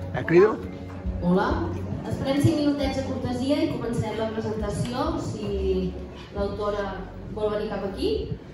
Crido? Hola. Esperem 5 minutets de cortesia i comencem la presentació, si l'autora vol venir cap aquí.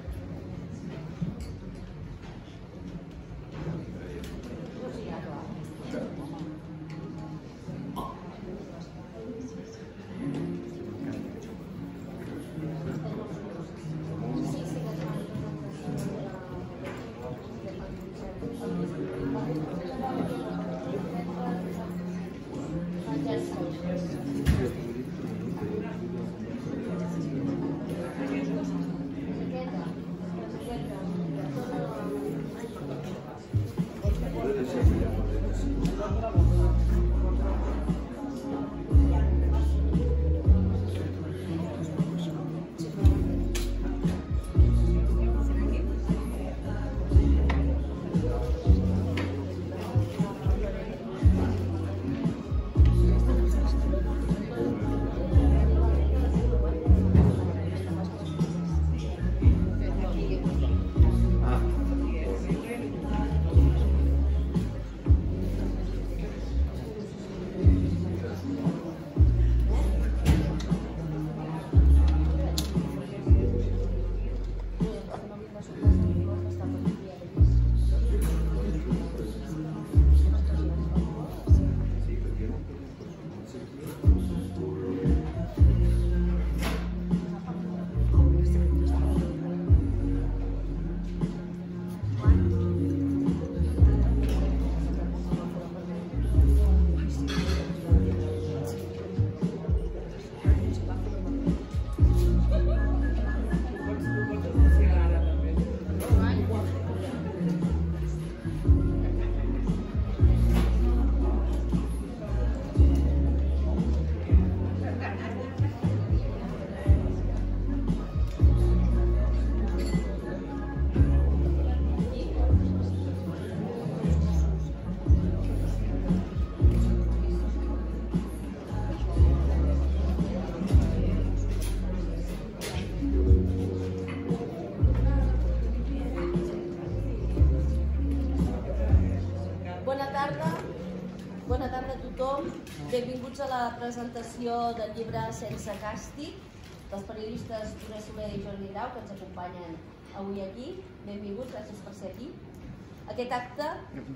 Bona tarda a tothom. Benvinguts a la presentació del llibre Sense càstig dels periodistes Tura Soler i Jordi Grau, que ens acompanyen avui aquí. Benvinguts, gràcies per ser aquí. Aquest acte...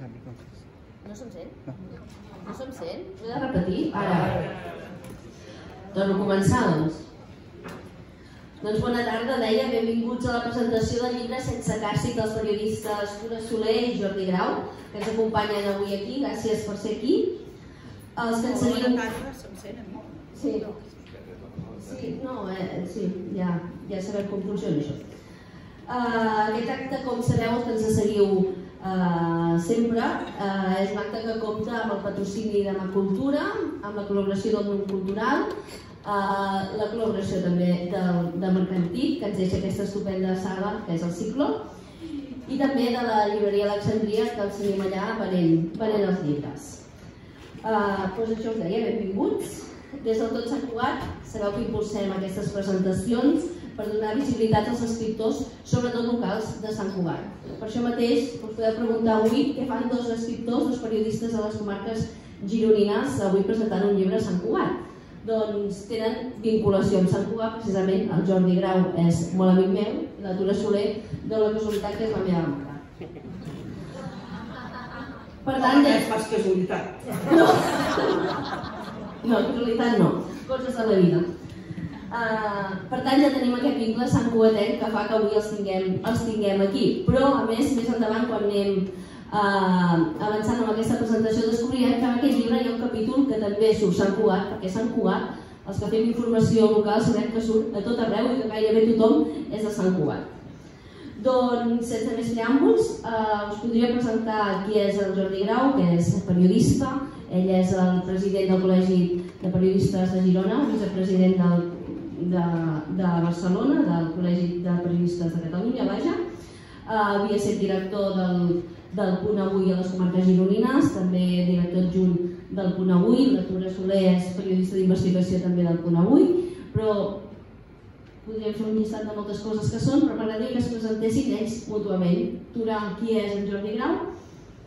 No se'm sent? No se'm sent? Ho he de repetir? Ara. Torno a començar, doncs. Doncs bona tarda, deia, benvinguts a la presentació del llibre Sense càstig dels periodistes Tura Soler i Jordi Grau, que ens acompanyen avui aquí. Gràcies per ser aquí. Els que ens seguiu... Bona tarda, se'm sent, no? Sí. Sí, no, sí, ja sabem com funciona això. Aquest acte, com sabeu, els que ens seguiu sempre, és un acte que compta amb el patrocini de Macultura, amb la col·laboració del món cultural, la col·laboració també de Mercantit, que ens deixa aquesta estupenda sala, que és el Ciclo, i també de la llibreria Alexandria, que els tenim allà venent els llibres. Doncs això us deia, benvinguts. Des del Tot Sant Cugat sabeu que impulsem aquestes presentacions per donar visibilitat als escriptors, sobretot locals, de Sant Cugat. Per això mateix us podeu preguntar avui què fan dos escriptors, dos periodistes de les comarques gironines, avui presentant un llibre a Sant Cugat. Doncs tenen vinculació amb Sant Cugat, precisament el Jordi Grau és molt amic meu, i la Tura Soler, de la casualitat que és la meva mare. Per tant, ja és pas casualitat. No, casualitat no, coses de la vida. Per tant, ja tenim aquest vincle santcugatenc que fa que avui els tinguem aquí. Però, a més endavant, quan anem avançant amb aquesta presentació, descobrirem que en aquest llibre hi ha un capítol que també surt Sant Cugat, perquè Sant Cugat, els que fem informació local, sabem que surt a tot arreu i que gairebé tothom és de Sant Cugat. Doncs, sense més preàmbuls, us podria presentar qui és el Jordi Grau, que és periodista. Ell és el president del Col·legi de Periodistes de Girona, vicepresident de Barcelona, del Col·legi de Periodistes de Catalunya, vaja. Havia estat director del Punt Avui a les comarques gironines, també director adjunt del Punt Avui. La Tura Soler és periodista d'investigació també del Punt Avui, però podríem fer un llistat de moltes coses que són, però m'agradaria que es presentessin ells mútuament. Tura, qui és en Jordi Grau?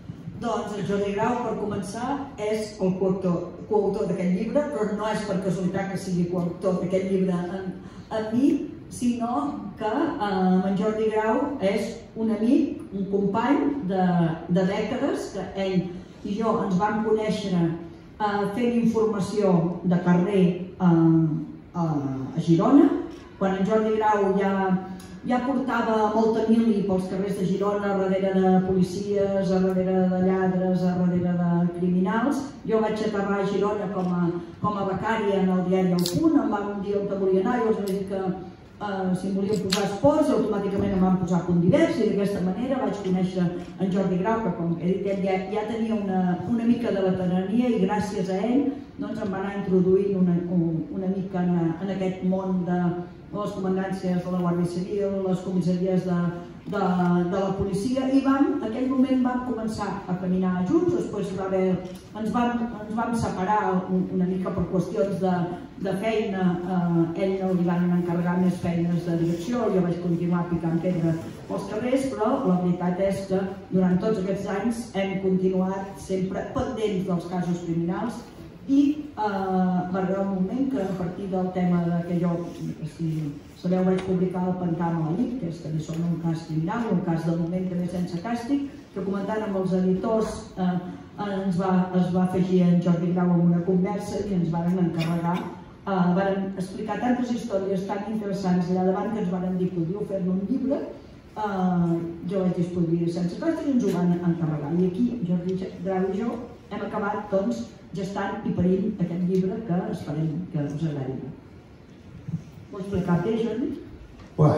Doncs en Jordi Grau, per començar, és el coautor d'aquest llibre, però no és per casualitat que sigui coautor d'aquest llibre amb mi, sinó que en Jordi Grau és un amic, un company de dècades, que ell i jo ens vam conèixer fent informació de carrer a Girona, quan en Jordi Grau ja portava molta mili pels carrers de Girona, darrere de policies, darrere de lladres, darrere de criminals. Jo vaig aterrar a Girona com a becària en el diari El Punt, em van dir on volia anar i els vaig dir que si em volien posar esports, automàticament em van posar Punt Divers, i d'aquesta manera vaig conèixer en Jordi Grau, que com he dit, ell ja tenia una mica de veterania i gràcies a ell em va anar introduint una mica en aquest món de les comandàncies de la Guàrdia Civil, les comissaries de la policia, i en aquell moment vam començar a caminar junts. Després ens vam separar una mica per qüestions de feina. Ell no li van encarregar més feines de direcció, jo vaig continuar picant pedra pels carrers, però la veritat és que durant tots aquests anys hem continuat sempre pendents dels casos criminals. I va arribar un moment que a partir del tema que jo, si sabeu, vaig publicar El Pantà Maleït, que és també sobre un cas criminal, un cas del moment també sense càstig, que comentant amb els editors es va afegir en Jordi Grau en una conversa i ens van encarregar, van explicar tantes històries tan interessants allà davant que ens van dir que podíeu fer-ne un llibre. Jo vaig dir que podria sense càstig i ens ho van encarregar. I aquí Jordi Grau i jo hem acabat doncs gestant i parint aquest llibre que esperem que us agradi. Ho he explicat bé, Jordi? Una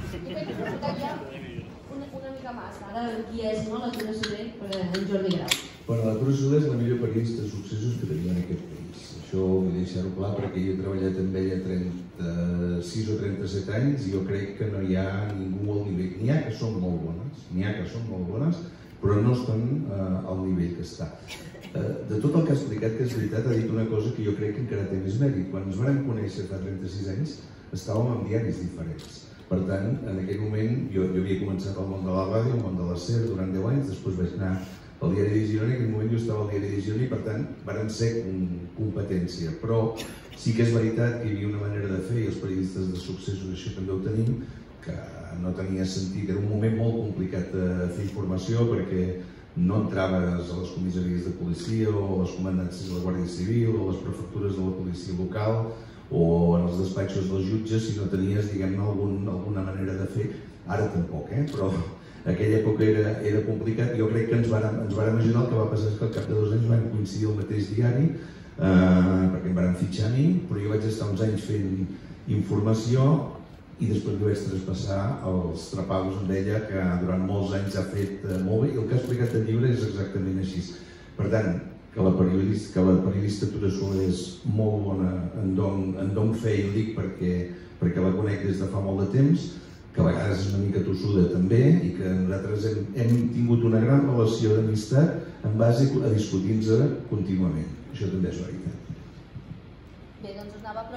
mica més, ara qui és l'Arturo Soler per en Jordi Grau? L'Arturo Soler és la millor periodista de successos que tenim en aquest país. Això vull deixar-ho clar perquè jo he treballat amb ella 36 o 37 anys i jo crec que no hi ha ningú al nivell. N'hi ha que són molt bones, però no estan al nivell que està. De tot el que ha explicat, que és veritat, ha dit una cosa que jo crec que encara té més mèrit. Quan ens vam conèixer fa 36 anys, estàvem en diaris diferents. Per tant, en aquell moment, jo havia començat al món de la ràdio, al món de la SER, durant 10 anys, després vaig anar al diari de Girona, i en aquell moment jo estava al diari de Girona i, per tant, varen ser competència. Però sí que és veritat que hi havia una manera de fer, i els periodistes de successos això també ho tenim, que no tenia sentit. Era un moment molt complicat de fer informació perquè no entraves a les comissaries de policia o a les comandàncies de la Guàrdia Civil o a les prefectures de la policia local o en els despatxos dels jutges si no tenies, diguem-ne, alguna manera de fer. Ara tampoc, però aquella època era complicat. Jo crec que ens vàrem ajudar. El que va passar és que al cap de 2 anys vam coincidir al mateix diari perquè em varen fitxar a mi, però jo vaig estar uns anys fent informació i després li vaig traspassar els trapagos amb ella, que durant molts anys ha fet molt bé, i el que ha explicat el llibre és exactament així. Per tant, que la periodista Arturo Soler és molt bona en don fe, i ho dic perquè la conec des de fa molt de temps, que a vegades és una mica tossuda també, i que nosaltres hem tingut una gran relació d'amistat en base a discutir-nos contínuament. Això també és veritat. Bé, doncs us anava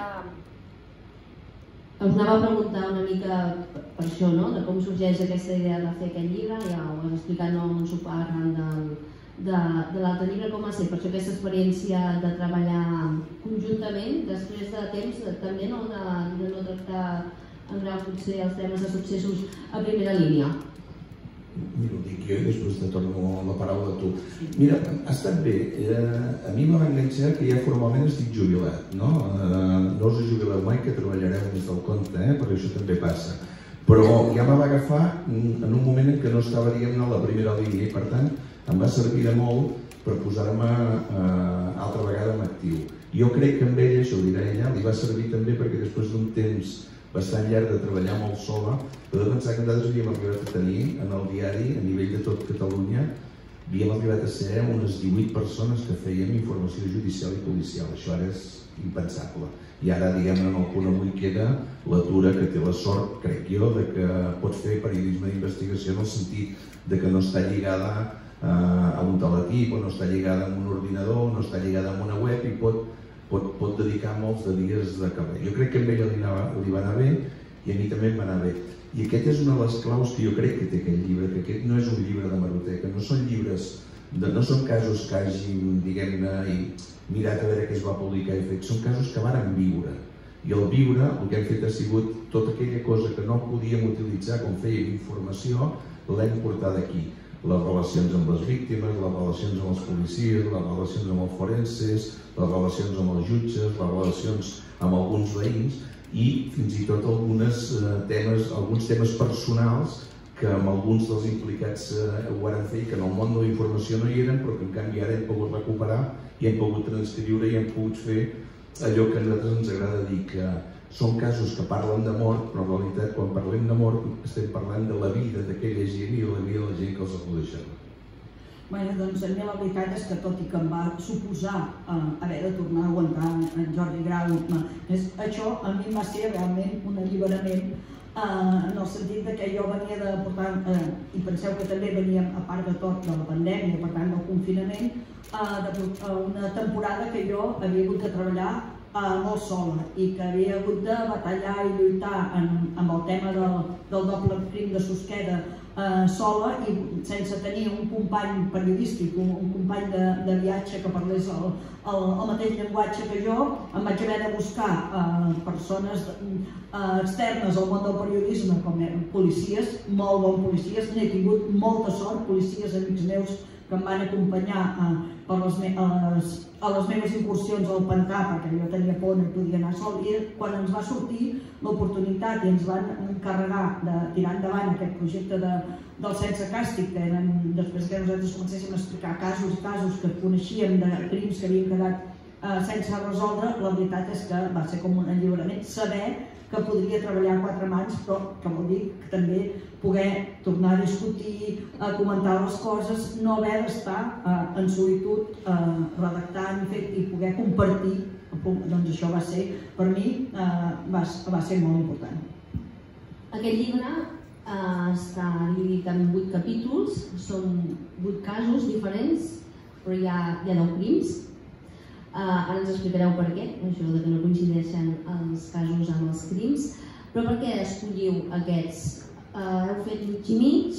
a preguntar una mica per això, de com sorgeix aquesta idea de fer aquest llibre. Ja ho has explicat en un sopar arran de l'altre llibre, com va ser per això aquesta experiència de treballar conjuntament, després de temps també de no tractar en Grau potser els temes de successos a primera línia. Mira, ho dic jo i després te torno la paraula a tu. Mira, ha estat bé. A mi m'ha enganxat que ja formalment estic jubilat, no? No us jubileu mai, que treballareu des del compte, perquè això també passa. Però ja me va agafar en un moment en què no estava, diguem-ne, a la primera línia i, per tant, em va servir de molt per posar-me altra vegada en actiu. Jo crec que amb ella, això ho dirà ella, li va servir també perquè després d'un temps bastant llarg de treballar molt sola, però de pensar que nosaltres havíem arribat a tenir en el diari, a nivell de tot Catalunya, havíem arribat a ser unes 18 persones que fèiem informació judicial i policial. Això ara és impensable. I ara, diguem-ne, en el punt avui queda l'atura que té la sort, crec jo, de que pot fer periodisme d'investigació en el sentit de que no està lligada a un teletip, o no està lligada a un ordinador, no està lligada a una web i pot dedicar molts de dies de carrer. Jo crec que a ella li va anar bé i a mi també em va anar bé. I aquest és una de les claus que jo crec que té aquest llibre, que aquest no és un llibre de hemeroteca, no són llibres No són casos que hàgim, diguem-ne, mirat a veure què es va publicar i fet, són casos que varen viure. I al viure el que hem fet ha sigut tota aquella cosa que no podíem utilitzar com fèiem informació, l'hem portat aquí. Les relacions amb les víctimes, les relacions amb els policies, les relacions amb els forenses, les relacions amb els jutges, les relacions amb alguns veïns i fins i tot alguns temes personals que amb alguns dels implicats ho varen fer i que en el món de la informació no hi eren, però que en canvi ara hem pogut recuperar i hem pogut transcriure i hem pogut fer allò que a nosaltres ens agrada dir, que són casos que parlen de mort, però en realitat quan parlem de mort estem parlant de la vida d'aquella gent i de la vida de la gent que els acudeixen. Bé, doncs a mi la veritat és que tot i que em va suposar haver de tornar a aguantar en Jordi Grau, això a mi va ser realment un alliberament en el sentit que jo venia de portar, i penseu que també veníem a part de tot de la pandèmia, per tant del confinament, una temporada que jo havia hagut de treballar molt sola i que havia hagut de batallar i lluitar amb el tema del doble crim de Susqueda sola i sense tenir un company periodístic, un company de viatge que parlés el mateix llenguatge que jo. Em vaig haver de buscar persones externes al món del periodisme com policies, molt bons policies, n'he tingut molta sort, policies amics meus que em van acompanyar a les meves incursions al pantà, perquè jo tenia por, no podia anar sol, i quan ens va sortir l'oportunitat i ens van encarregar de tirar endavant aquest projecte del Sense Càstig, que eren, després que nosaltres comencéssim a explicar casos que coneixíem de crims que havien quedat sense resoldre, la veritat és que va ser com un alliberament saber que podria treballar a quatre mans, però que vol dir que també poder tornar a discutir, a comentar les coses, no haver d'estar en solitud redactant i poder compartir. Doncs això va ser, per mi, va ser molt important. Aquest llibre està dividit en 8 capítols, són 8 casos diferents, però hi ha 9 crims. Ara ens explicareu per què, això que no coincideixen els casos amb els crims, però per què escolliu aquests? Heu fet mig i mig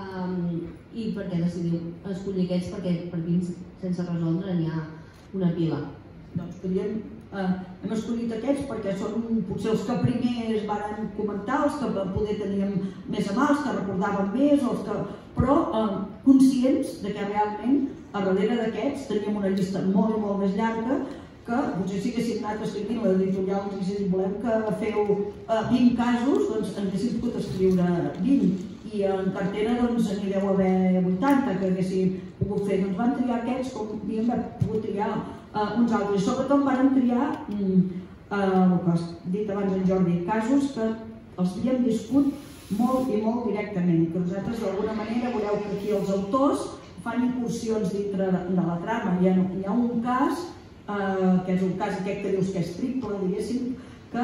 i per què decidiu escollir aquests? Perquè per crims sense resoldre n'hi ha una pila. Doncs hem escollit aquests perquè són potser els que primer es van comentar, els que poder teníem més a mà, els que recordàvem més, però conscients que realment a darrere d'aquests teníem una llista molt més llarga que potser sí que si anat escrivint l'editorial ens hagués dit volem que feu 20 casos, doncs en haguéssim pogut escriure 20 i en cartera doncs n'hi deu haver 80 que haguéssim pogut fer. Doncs van triar aquests com havíem pogut triar uns altres i sobretot van triar el que has dit abans en Jordi, casos que els havíem viscut molt i molt directament, que nosaltres d'alguna manera voleu que aquí els autors fan incursions dintre de la trama. Hi ha un cas, que és un cas aquest que dius que és triple, diguéssim, que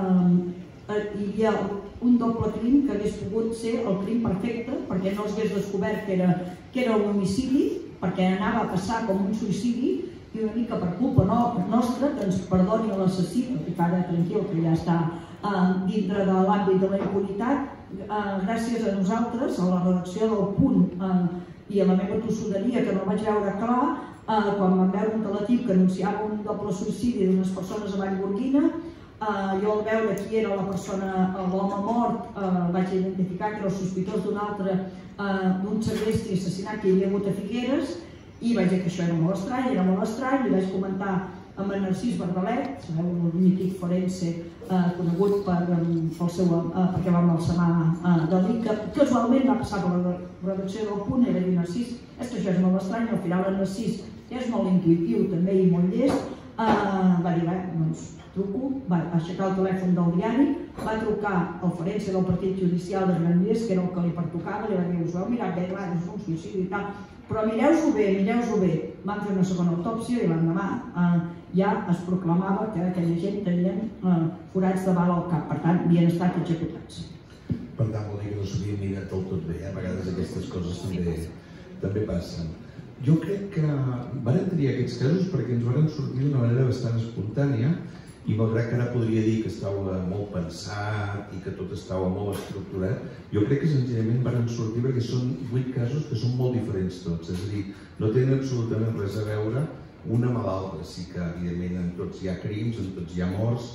hi havia un doble crim que hagués pogut ser el crim perfecte, perquè no s'hagués descobert que era un homicidi, perquè anava a passar com un suïcidi, i una mica per culpa nostra, que ens perdoni l'assassí, i que ara tranquil, que ja està dintre de l'àmbit de la impunitat, gràcies a nosaltres, a la redacció del Punt, i a la meva tossuderia, que no vaig veure clar, quan vam veure un teletip que anunciava un doble suïcidi d'unes persones a Vallgorguina, jo al veure qui era la persona, l'home mort, vaig identificar que era el sospitós d'un segrest i assassinat que hi havia hagut a Figueres, i vaig dir que això era molt estrany, i vaig comentar amb en Narcís Bardalet, sabeu, el mític forense conegut perquè va embalsamar Dalí, que casualment va passar per la redacció del Punt i va dir Narcís, és que això és molt estrany, al final en Narcís, que és molt intuitiu també i molt llest, va dir, doncs truco, va aixecar el telèfon del diari, va trucar al forense del Partit Judicial de Granollers, que era el que li pertocava, li va dir, us vau mirar bé, clar, és un suïcidi i tal, però mireu-s'ho bé. Vam fer una segona autòpsia i l'endemà ja es proclamava que aquella gent tenien forats de bala al cap, per tant, havien estat executats. Per tant, vol dir que no s'havia mirat del tot bé, a vegades aquestes coses també passen. Jo crec que vam triar aquests casos perquè ens van sortir d'una manera bastant espontània i malgrat que ara podria dir que estava molt pensat i que tot estava molt estructurat, jo crec que senzillament van sortir perquè són 8 casos que són molt diferents tots, és a dir, no tenen absolutament res a veure una amb l'altra. Sí que evidentment en tots hi ha crims, en tots hi ha morts,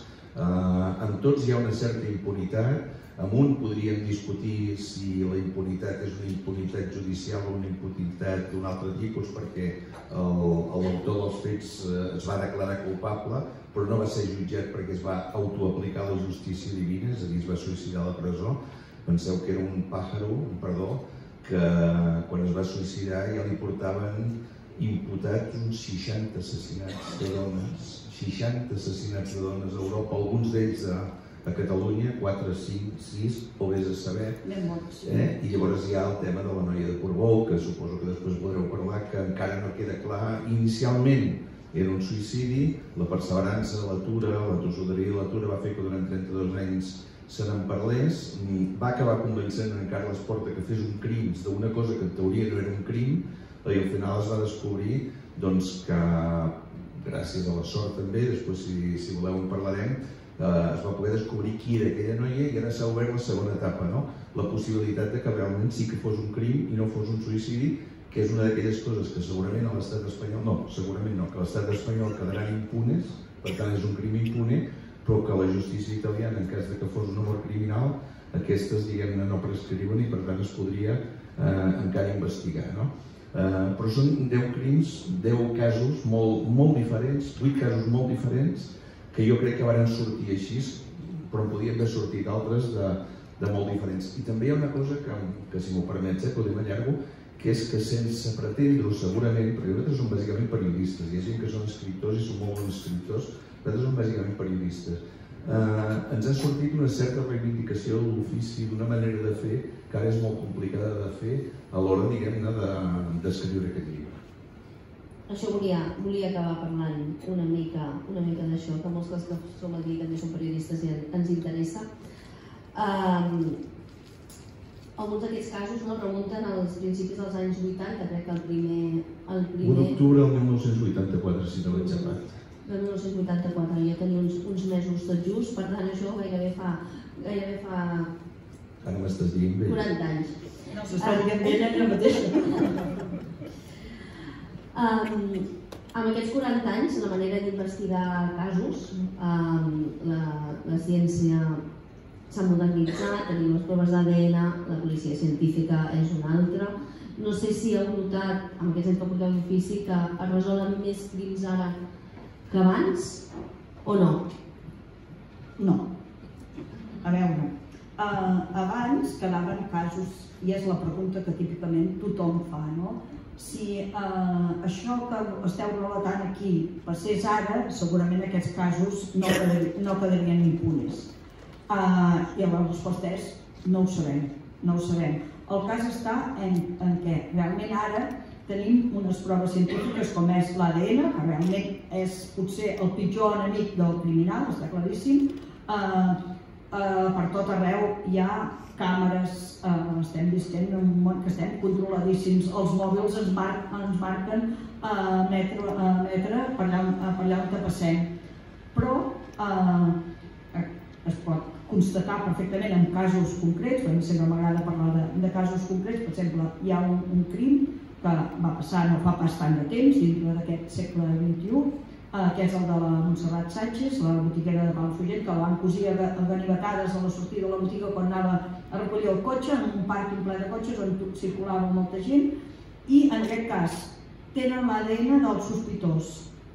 en tots hi ha una certa impunitat. Amb un podríem discutir si la impunitat és una impunitat judicial o una impunitat d'un altre tipus, perquè l'autor dels fets es va declarar culpable, però no va ser jutjat perquè es va autoaplicar la justícia divina, és a dir, es va suïcidar a la presó. Penseu que era un pàjaro, que quan es va suïcidar ja li portaven imputats uns 60 assassinats de dones, 60 assassinats de dones a Europa, alguns d'ells a Catalunya, 4, 5, 6, o vés a saber. I llavors hi ha el tema de la noia de Portbou, que suposo que després podreu parlar, que encara no queda clar. Inicialment era un suïcidi, la perseverança, l'atura, la tossuderia i l'atura va fer que durant 32 anys se n'en parlés. Va acabar convencent en Carles Porta que fes un crim d'una cosa que en teoria no era un crim, i al final es va descobrir que, gràcies a la sort també, després si voleu en parlarem, es va poder descobrir qui era aquella noia i ara s'ha obert la segona etapa, la possibilitat que realment sí que fos un crim i no fos un suïcidi, que és una d'aquelles coses que segurament a l'estat espanyol, que a l'estat espanyol quedaran impunes, per tant és un crim impune, però que la justícia italiana, en cas que fos una mort criminal, aquestes, diguem-ne, no prescriuen i per tant es podria encara investigar. Però són 10 crims, 10 casos molt diferents, 8 casos molt diferents, que jo crec que van sortir així, però en podien haver sortit altres de molt diferents. I també hi ha una cosa que si m'ho permets, podem allargo, que és que sense pretendre-ho segurament, perquè nosaltres som bàsicament periodistes, hi ha gent que són escriptors i són molt bons escriptors, nosaltres som bàsicament periodistes. Ens ha sortit una certa reivindicació de l'ofici, d'una manera de fer que ara és molt complicada de fer a l'hora, diguem-ne, d'escriure aquest llibre. Això volia acabar parlant una mica d'això, que molts que som aquí també som periodistes i ens interessa. Alguns d'aquests casos remunten als principis dels anys 80, crec que el primer... 1 d'octubre del 1984, si no vaig xapat. De 1984, jo tenia uns mesos tot just, per tant això gairebé fa... Ara m'estàs dient bé. 40 anys. No, s'està dient bé ella mateixa. Amb aquests 40 anys, la manera d'investigar casos, la ciència s'ha modernitzat, tenim les proves d'ADN, la policia científica és una altra. No sé si heu notat, amb aquests anys que porteu d'ofici, que es resolen més crims ara que abans, o no? No. A veure, abans quedaven casos, i és la pregunta que típicament tothom fa, no? Si això que esteu relatant aquí passés ara, segurament aquests casos no quedarien impunes. I la resposta és no ho sabem, no ho sabem. El cas està en què realment ara tenim unes proves científiques com és l'ADN, que realment és potser el pitjor enemic del criminal, està claríssim. Per tot arreu hi ha càmeres, estem visquent en un món que estem controladíssims, els mòbils ens marquen a metre per allà on passem, però es pot constatar perfectament en casos concrets, perquè sempre m'agrada parlar de casos concrets. Per exemple, hi ha un crim que va passar no fa pas tant de temps, dintre d'aquest segle XXI, que és el de la Montserrat Sánchez, la botiguera de Palafrugell, que la van cosir a ganivetades a la sortida de la botiga quan anava a recollir el cotxe, en un pàrquing ple de cotxes on circulava molta gent, i en aquest cas tenen l'ADN del sospitós,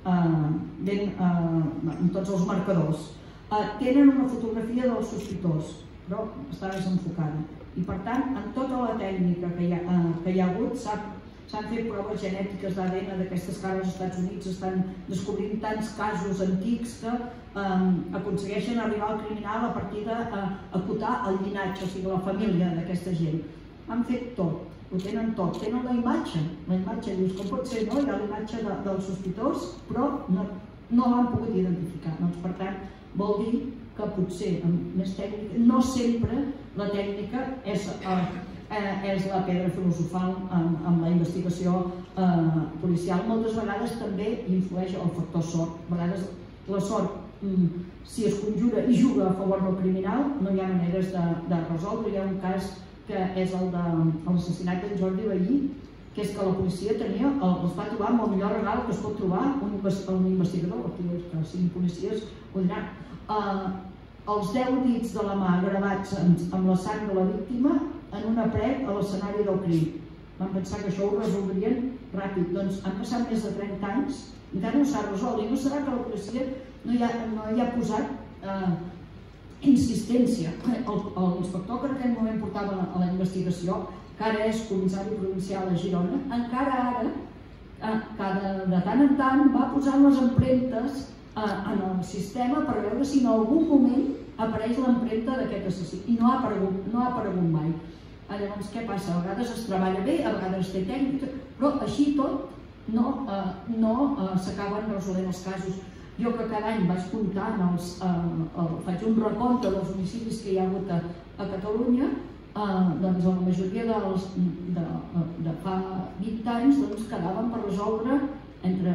amb tots els marcadors. Tenen una fotografia del sospitós, però està desenfocada. I per tant, en tota la tècnica que hi ha hagut, s'han fet proves genètiques d'ADN d'aquestes cares als Estats Units, estan descobrint tants casos antics que aconsegueixen arribar al criminal a partir d'acotar el llinatge, o sigui, la família d'aquesta gent. Han fet tot, ho tenen tot, tenen la imatge, dius, com pot ser, no? Hi ha la imatge del sospitós, però no l'han pogut identificar. Per tant, vol dir que potser amb més tècnica, no sempre la tècnica és la pedra filosofal en la investigació policial. Moltes vegades també influeix el factor sort. A vegades la sort, si es conjura i juga a favor del criminal, no hi ha maneres de resoldre. Hi ha un cas que és el de l'assassinat d'en Jordi Vallí, que és que la policia els va trobar amb el millor regal que es pot trobar un investigador, que siguin policies ho diran. Els 10 dits de la mà gravats amb la sang de la víctima en una paret a l'escenari del crim. Van pensar que això ho resoldrien ràpid. Doncs han passat més de 30 anys, encara no s'ha resolt, i no serà que la policia no hi ha posat insistència. L'inspector que en aquell moment portava a la investigació, que ara és comissari provincial a Girona, encara ara, de tant en tant, va posant les empremtes en el sistema per veure si en algun moment apareix l'empremta d'aquest assassí. I no ha aparegut mai. Llavors, què passa? A vegades es treballa bé, a vegades es té tècnica, però així tot no s'acaben resolent els casos. Jo que cada any vaig comptant, faig un recompte dels homicidis que hi ha hagut a Catalunya, doncs la majoria de fa 20 anys quedaven per resoldre entre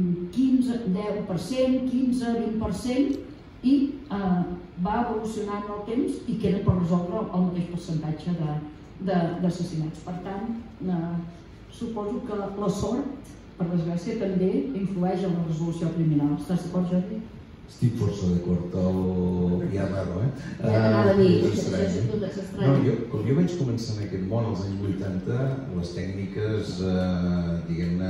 10%, 15%, 20% i va evolucionant el temps i queda per resoldre el mateix percentatge d'assassinats. Per tant, suposo que la sort, per desgràcia, també influeix en la resolució criminal. Estàs d'acord, Jordi? Estic força d'acord. Ja raro, Anava a dir, és estrany. Com jo vaig començar en aquest món als anys 80, les tècniques, diguem-ne,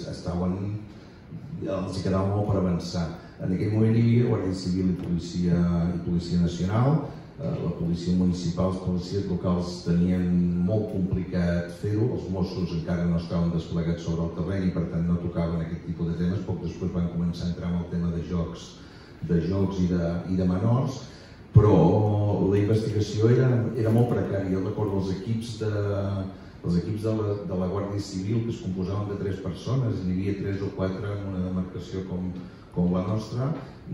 els quedava molt per avançar. En aquell moment hi havia Guàrdia Civil i Policia Nacional, la policia municipal, els policies locals tenien molt complicat fer-ho, els Mossos encara no estaven desplegats sobre el terreny i per tant no tocaven aquest tipus de temes. Poc després van començar a entrar en el tema de jocs i de menors, però la investigació era molt precària. Jo recordo els equips de la Guàrdia Civil que es composaven de 3 persones, n'hi havia 3 o 4 en una demarcació com la nostra,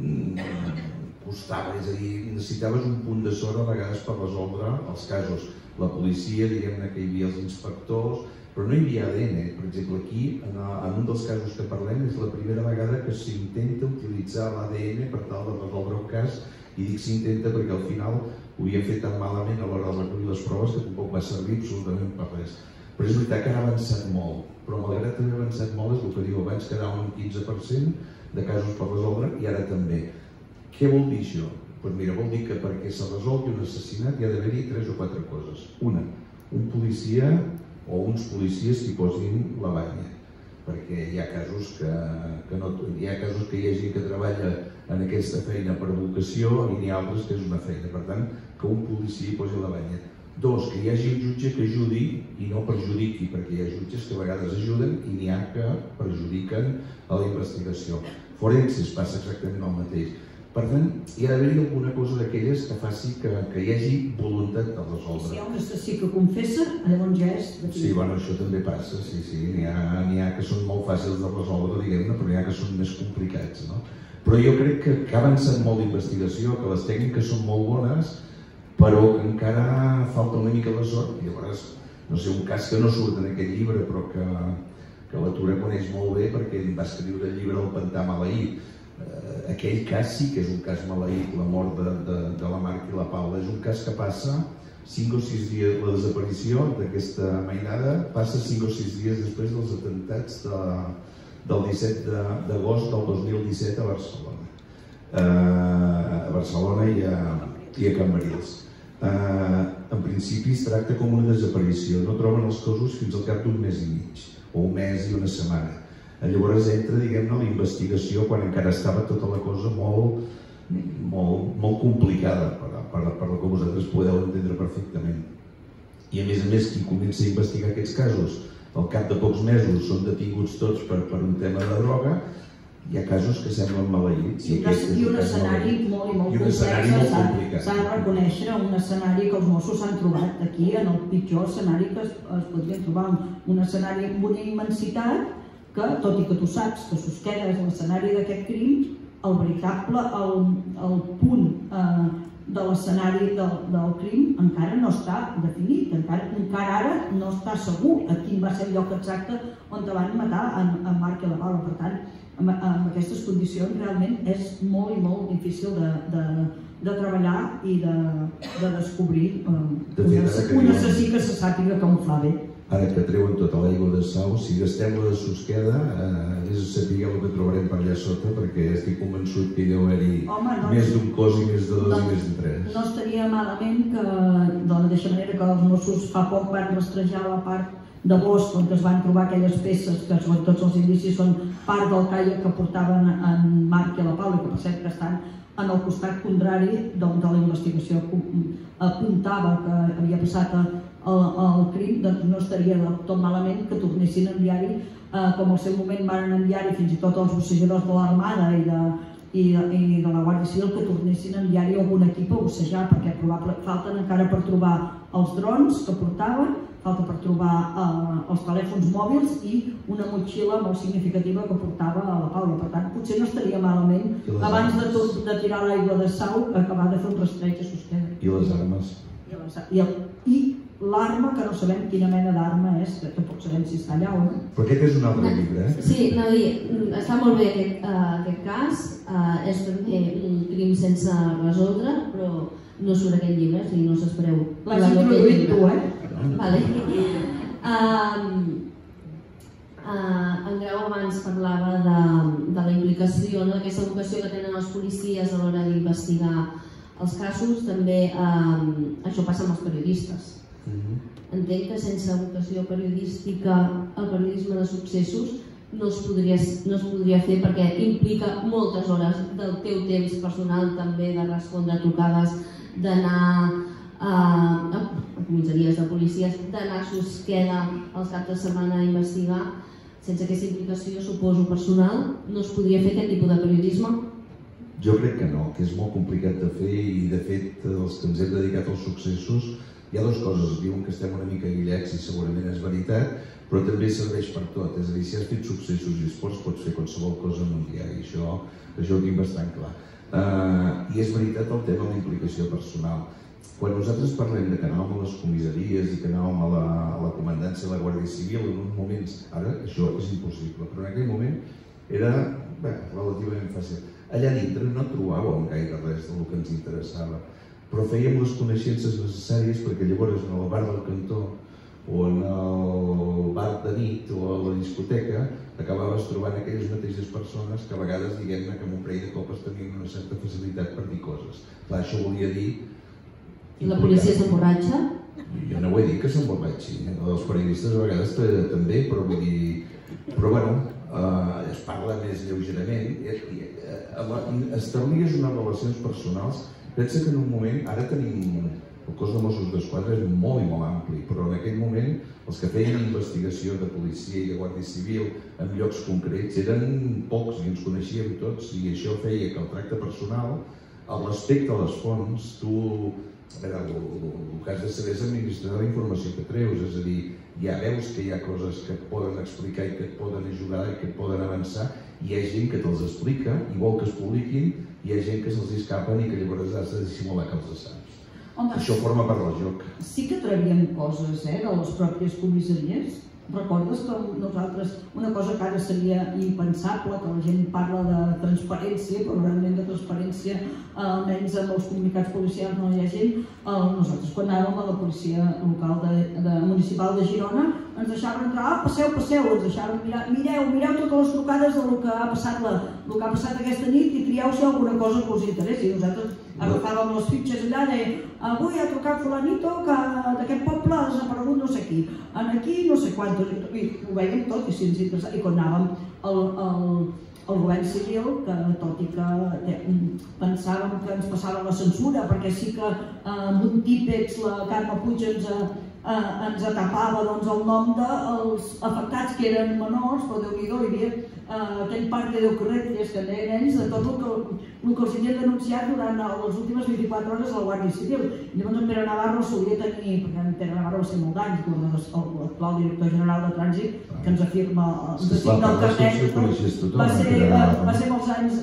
costava, és a dir, necessitaves un punt de sort a vegades per resoldre els casos. La policia, diguem-ne que hi havia els inspectors, però no hi havia ADN. Per exemple, aquí, en un dels casos que parlem, és la primera vegada que s'intenta utilitzar l'ADN per tal de resoldre un cas, i dic s'intenta perquè al final ho havia fet tan malament a l'hora de recollir les proves que tampoc va servir absolutament per res. Però és veritat que ha avançat molt, però malgrat haver avançat molt és el que diu, abans quedava un 15% de casos per resoldre i ara també. Què vol dir això? Doncs mira, vol dir que perquè se resolgui un assassinat hi ha d'haver-hi 3 o 4 coses. Una, un policia o uns policies que hi posin la banya, perquè hi ha casos que hi ha gent que treballa en aquesta feina per vocació i n'hi ha altres que és una feina, per tant, que un policia hi posi la banya. 2, que hi hagi un jutge que ajudi i no perjudiqui, perquè hi ha jutges que a vegades ajuden i n'hi ha que perjudiquen a la investigació. Forenses passa exactament el mateix. Per tant, hi ha d'haver-hi alguna cosa d'aquelles que faci que hi hagi voluntat de resoldre. Si hi ha un assassí que confessa, llavors ja és... Sí, bueno, això també passa, sí. N'hi ha que són molt fàcils de resoldre, diguem-ne, però n'hi ha que són més complicats, no? Però jo crec que ha avançat molt l'investigació, que les tècniques són molt bones, però que encara falta una mica de sort. Llavors, no sé, un cas que no surt en aquest llibre, però que la Tura coneix molt bé perquè va escriure el llibre El pantà maleït. Aquell cas sí que és un cas maleït, la mort de la Marta i la Paula. És un cas que passa 5 o 6 dies, la desaparició d'aquesta mainada passa 5 o 6 dies després dels atemptats del 17 d'agost del 2017 a Barcelona. A Barcelona i a Cambrils. En principi es tracta com una desaparició, no troben els cossos fins al cap d'un mes i mig, o un mes i una setmana. Llavors entra, diguem-ne, la investigació quan encara estava tota la cosa molt complicada, per la que vosaltres podeu entendre perfectament. I a més, qui comença a investigar aquests casos, al cap de pocs mesos són detinguts tots per un tema de droga, hi ha casos que semblen maleïts. I un escenari molt complex, s'ha de reconèixer, un escenari que els Mossos s'han trobat aquí, en el pitjor escenari que es podria trobar, un escenari amb una immensitat que, tot i que tu saps que Susqueda és l'escenari d'aquest crim, el veritable, el punt de l'escenari del crim encara no està definit, encara ara no està segur a quin va ser el lloc exacte on van matar en Marc i la Paula. Per tant, amb aquestes condicions realment és molt i molt difícil de treballar i de descobrir un assassí que se sàpiga camuflar bé. Ara que treuen tota l'aigua de Sau, si gastem la de Susqueda, és a saber el que trobarem per allà sota, perquè estic convençut que hi deu haver-hi més d'un cos i més de dos i més de tres. No estaria malament que, de la mateixa manera que els Mossos fa poc van rastrejar la part de bosc on es van trobar aquelles peces que tots els indicis són part del caiac que portaven en Marc i la Paula, que per cert que estan en el costat contrari de la investigació apuntava que havia passat el crim, doncs no estaria tot malament que tornessin a enviar-hi, com al seu moment van enviar-hi fins i tot els bussejadors de l'Armada i de la Guàrdia Civil, que tornessin a enviar-hi algun equip a bussejar, perquè falten encara per trobar els drons que portaven, falta per trobar els telèfons mòbils i una motxilla molt significativa que portava a la Paula. Per tant, potser no estaria malament, abans de tirar l'aigua de Sau, acabar de fer un rastreig a Susqueda. I les armes? I l'arma, que no sabem quina mena d'arma és, que tampoc sabem si està allà o no. Però aquest és un altre llibre, eh? Sí, anava a dir, està molt bé aquest cas, és també un crim sense resoldre, però no surt aquest llibre, o sigui, no s'espereu. L'has introduït tu, eh? Vale. En Grau abans parlava de la implicació, d'aquesta vocació que tenen els policies a l'hora d'investigar els casos. També això passa amb els periodistes. Entenc que sense vocació periodística el periodisme de successos no es podria fer, perquè implica moltes hores del teu temps personal, també de respondre trucades, d'anar a comissaries de policies, d'anar a Susqueda els caps de setmana a investigar. Sense aquesta implicació, suposo, personal, no es podria fer aquest tipus de periodisme? Jo crec que no, que és molt complicat de fer i, de fet, els que ens hem dedicat als successos, hi ha dues coses. Diuen que estem una mica aïllats i segurament és veritat, però també serveix per tot. És a dir, si has fet successos i esports, pots fer qualsevol cosa en un diari. Això ho tinc bastant clar. I és veritat el tema de la implicació personal. Quan nosaltres parlem de que anàvem a les comissaries i que anàvem a la comandància de la Guàrdia Civil, en uns moments, ara això és impossible, però en aquell moment era relativament fàcil. Allà dintre no trobàvem gaire res del que ens interessava, però fèiem les coneixences necessàries perquè llavors en el bar del cantó o en el bar de nit o a la discoteca acabaves trobant aquelles mateixes persones que a vegades, diguem-ne, que amb un parell de copes tenien una certa facilitat per dir coses. Clar, això volia dir... I la policia s'emborratxa? Jo no ho he dit que s'emborratxi, els periodistes a vegades també, però vull dir... Però bueno, es parla més lleugerament, establies unes relacions personals. Pensa que en un moment, ara tenim el cos de Mossos d'Esquadra és molt i molt ampli, però en aquell moment els que feien investigació de policia i de Guàrdia Civil en llocs concrets eren pocs i ens coneixíem tots, i això feia que el tracte personal, respecte a les fonts, tu... El que has de saber és administrar la informació que treus, és a dir, ja veus que hi ha coses que et poden explicar i que et poden ajudar i que et poden avançar, i hi ha gent que te'ls explica i vol que es publiquin, i hi ha gent que se'ls escapen i que llavors has de dissimular que els saps. Això forma part del joc. Sí que traiem coses de les pròpies comissaries. Recordes que nosaltres, una cosa que ara seria impensable, que la gent parla de transparència, però realment de transparència, almenys en els comunicats policials no hi ha gent. Nosaltres, quan anàvem a la policia local municipal de Girona, ens deixaven entrar, passeu, ens deixaven mirar, mireu totes les trucades del que ha passat aquesta nit i trieu si hi ha alguna cosa que us interessi. Nosaltres agafàvem les fitxes allà, deia, avui ha trucat fulanito que d'aquest poble ha desaparegut no sé qui, aquí no sé quantos, i ho veiem tot, i quan anàvem al govern civil, que tot i que pensàvem que ens passava la censura, perquè sí que amb un típex la Carme Puig ens atapava el nom dels afectats que eren menors, però Déu-n'hi-do, hi havia aquell parc de ocurrències que deien ells de tot el que els havien denunciat durant les últimes 24 hores a la Guàrdia Civil. Llavors en Pere Navarro solia tenir, perquè en Pere Navarro va ser molt d'anys, l'actual director general de Trànsit, que ens afirma el carnet, va ser molts anys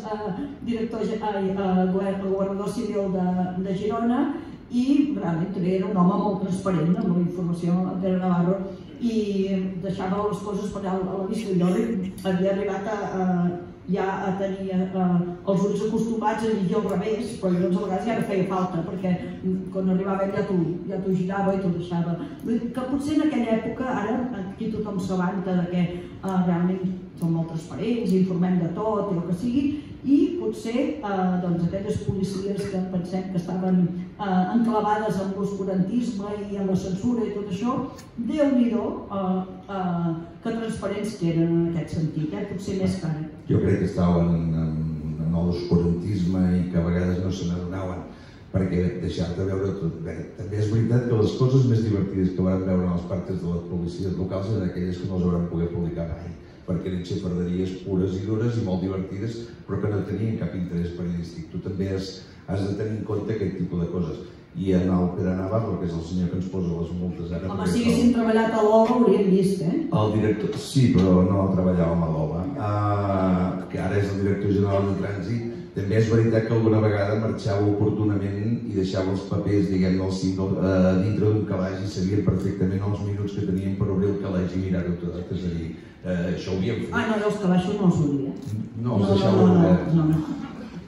governador civil de Girona, i realment també era un home molt transparent amb la informació de Pere Navarro i deixava les coses per a la vista. Jo havia arribat ja tenia els ulls acostumats a llegir al revés, però llavors a vegades ja no feia falta, perquè quan arribava ja t'ho girava i t'ho deixava. Que potser en aquella època, ara aquí tothom s'avanta que realment som molt transparents, informem de tot i el que sigui, i potser aquelles policies que pensem que estaven enclavades en l'oscurantisme i en la censura i tot això, Déu-n'hi-do que transparents que eren en aquest sentit, potser més que ara. Jo crec que estaven en l'oscurantisme i que a vegades no se n'adonaven, perquè deixar-te veure tot. També és veritat que les coses més divertides que van veure en els partes de les policies locals eren aquelles que no els hauran poder publicar mai, perquè eren xafarderies pures i dures i molt divertides, però que no tenien cap interès periodístic. Tu també has de tenir en compte aquest tipus de coses. I en el Pere Navarro, que és el senyor que ens posa les multes ara... Home, si haguéssim treballat a l'OVA hauríem vist, El director... Sí, però no treballàvem a l'OVA, que ara és el director general de Trànsit. També és veritat que alguna vegada marxava oportunament i deixava els papers, diguem-ne, dintre d'un calaix i sabien perfectament els minuts que teníem per obrir el calaix i mirar-ho tot. És a dir, això ho havíem fet. No, els calaixos no els obria. No, els deixava oberts. No.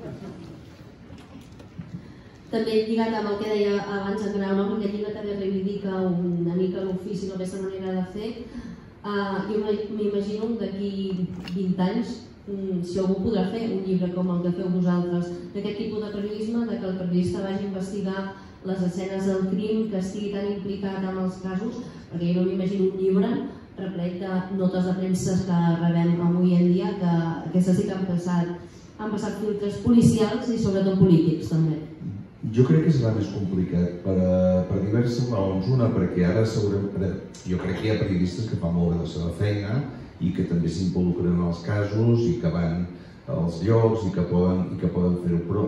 També lligat amb el que deia abans en Grau, perquè aquest llibre també reivindica una mica l'ofici, no aquesta manera de fer. Jo m'imagino d'aquí 20 anys, si algú podrà fer un llibre com el que feu vosaltres, d'aquest tipus de periodisme, que el periodista vagi a investigar les escenes del crim, que estigui tan implicat en els casos, perquè jo no m'imagino un llibre replet de notes de premsa que rebem avui en dia, que aquestes sí que han passat filtres policials i sobretot polítics també. Jo crec que serà més complicat per diverses raons. Una, perquè ara segurament jo crec que hi ha periodistes que fan molt bé la seva feina i que també s'involucren en els casos i que van als llocs i que poden fer-ho. Però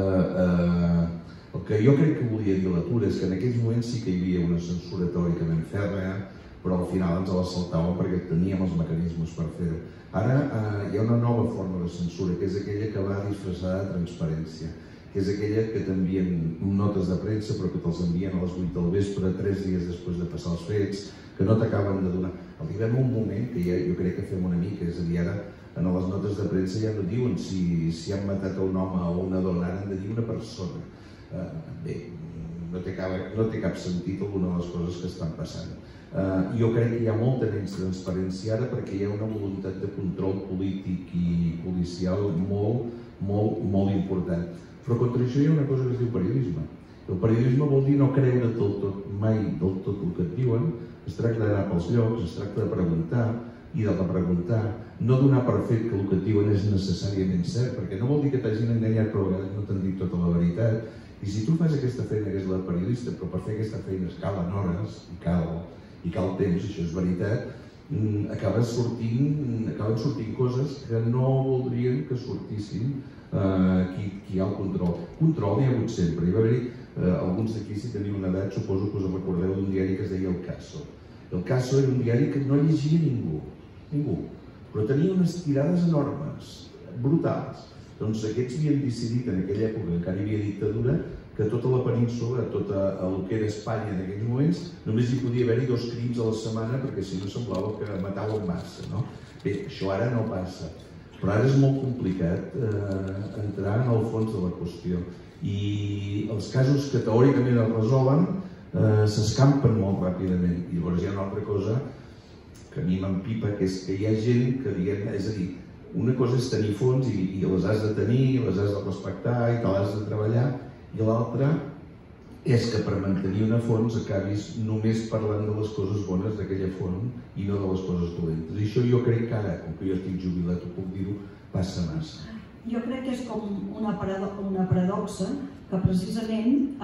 el que jo crec que volia dir l'atura és que en aquells moments sí que hi havia una censura teòricament fèrrea, però al final ens la saltàvem perquè teníem els mecanismes per fer-ho. Ara hi ha una nova forma de censura, que és aquella que va disfressada de transparència, que és aquella que t'envien notes de premsa però que te'ls envien a les 8 del vespre, 3 dies després de passar els fets, que no t'acaben de donar. Arribem a un moment que jo crec que fem una mica, és a dir, ara en les notes de premsa ja no diuen si han matat un home o una dona, ara han de dir una persona. Bé, no té cap sentit alguna de les coses que estan passant. Jo crec que hi ha molta menys transparència ara perquè hi ha una voluntat de control polític i policial molt important. Però contra això hi ha una cosa que es diu periodisme. El periodisme vol dir no creure mai del tot el que et diuen, es tracta d'anar pels llocs, es tracta de preguntar i de repreguntar, no donar per fet que el que et diuen és necessàriament cert, perquè no vol dir que t'hagin enganyat però a vegades no t'han dit tota la veritat. I si tu fas aquesta feina que és la periodista, però per fer aquesta feina es calen hores i cal temps, això és veritat, acaben sortint coses que no voldrien que sortissin qui ha el control. Control hi ha hagut sempre. Hi va haver alguns d'aquí, si teniu una edat, suposo que us recordeu d'un diari que es deia El Caso. El Caso era un diari que no llegia ningú, però tenia unes tirades enormes, brutals. Doncs aquests havien decidit en aquella època, encara hi havia dictadura, que tota la península, tot el que era Espanya en aquells moments, només hi podia haver-hi 2 crims a la setmana perquè si no semblava que matàvem massa. Bé, això ara no passa, però ara és molt complicat entrar en el fons de la qüestió. I els casos que teòricament es resolen s'escampen molt ràpidament. I llavors hi ha una altra cosa que a mi m'empipa, que és que hi ha gent que, és a dir, una cosa és tenir fons i les has de tenir, les has de respectar i te l'has de treballar, i l'altra és que per mantenir una font acabis només parlant de les coses bones d'aquella font i no de les coses dolentes. I això jo crec que ara, com que jo estic jubilat, ho puc dir-ho, passa massa. Jo crec que és com una paradoxa que precisament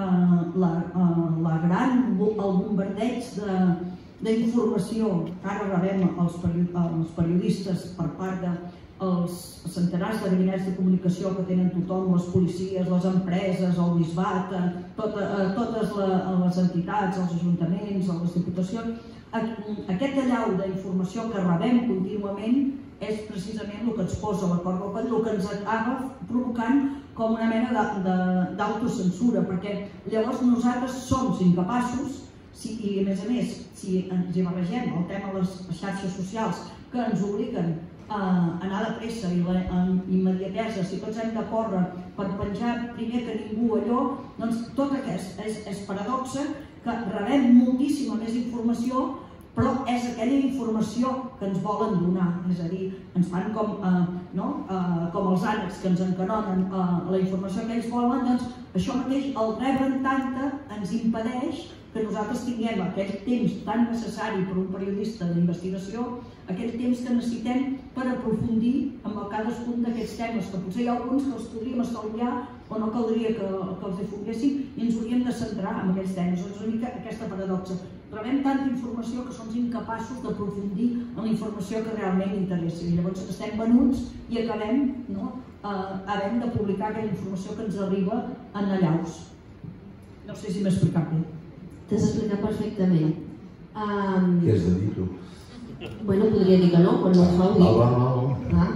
el bombardeig d'informació que ara rebem els periodistes per part dels centenars de gabinets de comunicació que tenen tothom, les policies, les empreses, el bisbat, totes les entitats, els ajuntaments, les diputacions, aquest allau d'informació que rebem contínuament és precisament el que ens posa la corda al coll, el que ens acaba provocant com una mena d'autocensura, perquè llavors nosaltres som incapaços, i a més, si ens hi barregem el tema de les xarxes socials que ens obliguen anar de pressa i la immediatesa, si tots hem de córrer per penjar primer que ningú allò, doncs tot aquest és paradoxa que rebem moltíssima més informació, però és aquella informació que ens volen donar, és a dir, ens fan com els ànecs que ens encanonen la informació que ells volen, doncs això mateix, el rebre'n tanta, ens impedeix que nosaltres tinguem aquell temps tan necessari per un periodista d'investigació, aquell temps que necessitem per aprofundir en cadascun d'aquests temes, que potser hi ha alguns que els podríem estalviar o no caldria que els difonguéssim i ens hauríem de centrar en aquells temes. És una mica aquesta paradoxa. Rebem tanta informació que som incapaços d'aprofundir en la informació que realment interessa. I llavors estem venuts i acabem havent de publicar aquella informació que ens arriba en allaus. No sé si m'he explicat bé. T'has explicat perfectament. Què has de dir tu? Bueno, podria dir que no, quan no ho fa No.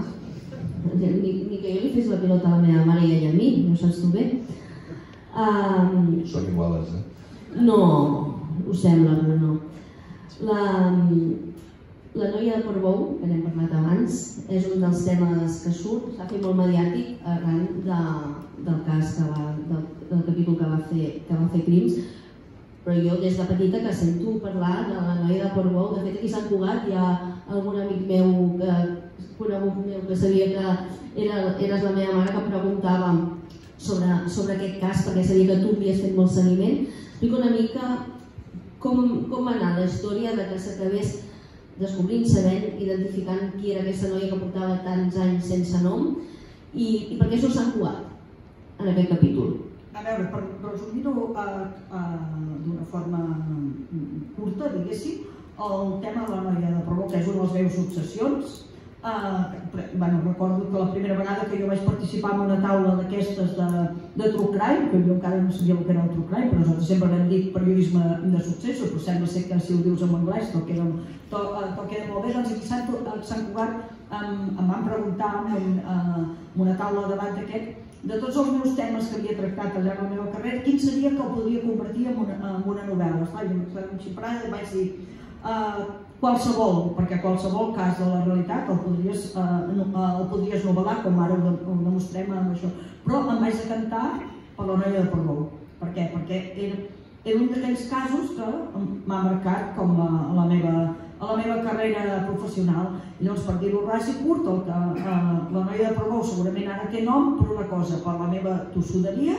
Ni que jo li fes la pilota a la meva mare i a mi, no saps tu bé. Són iguales, No, ho sembla, però no. La noia de Portbou, que n'hem parlat abans, és un dels temes que surt, s'ha fet molt mediàtic arran del cas, del capítol que va fer Crims, però jo des de petita que sento parlar de la noia de Portbou. De fet, aquí a Sant Cugat hi ha algun amic meu, conegut meu, que sabia que eres la meva mare, que preguntava sobre aquest cas, perquè sabia que tu havies fet molt seguiment. Explica una mica com va anar la història de que s'acabés descobrint, sabent, identificant qui era aquesta noia que portava tants anys sense nom i per què surt Sant Cugat en aquest capítol. A veure, per resumir-ho d'una forma curta, diguéssim, el tema de la noia de Portbou, que és una de les meves obsessions. Recordo que la primera vegada que jo vaig participar en una taula d'aquestes de True Crime, que jo encara no sabia el que era el True Crime, però nosaltres sempre hem dit periodisme de successos, però sembla ser que si ho dius en anglès tot queda molt bé. Doncs aquí a Sant Cugat em van preguntar en una taula de debat d'aquest, de tots els meus temes que havia tractat al llarg de la meva carrera, quin seria que el podria convertir en una novel·la. Jo em xifrava i vaig dir qualsevol, perquè qualsevol cas de la realitat el podries novel·lar, com ara ho demostrem amb això. Però em vaig decantar per la noia de Portbou. Per què? Perquè era un d'aquells casos que m'ha marcat com a la meva carrera professional. Llavors, per dir-ho ras i curt, la noia de Portbou segurament ara té nom per una cosa, per la meva tossuderia,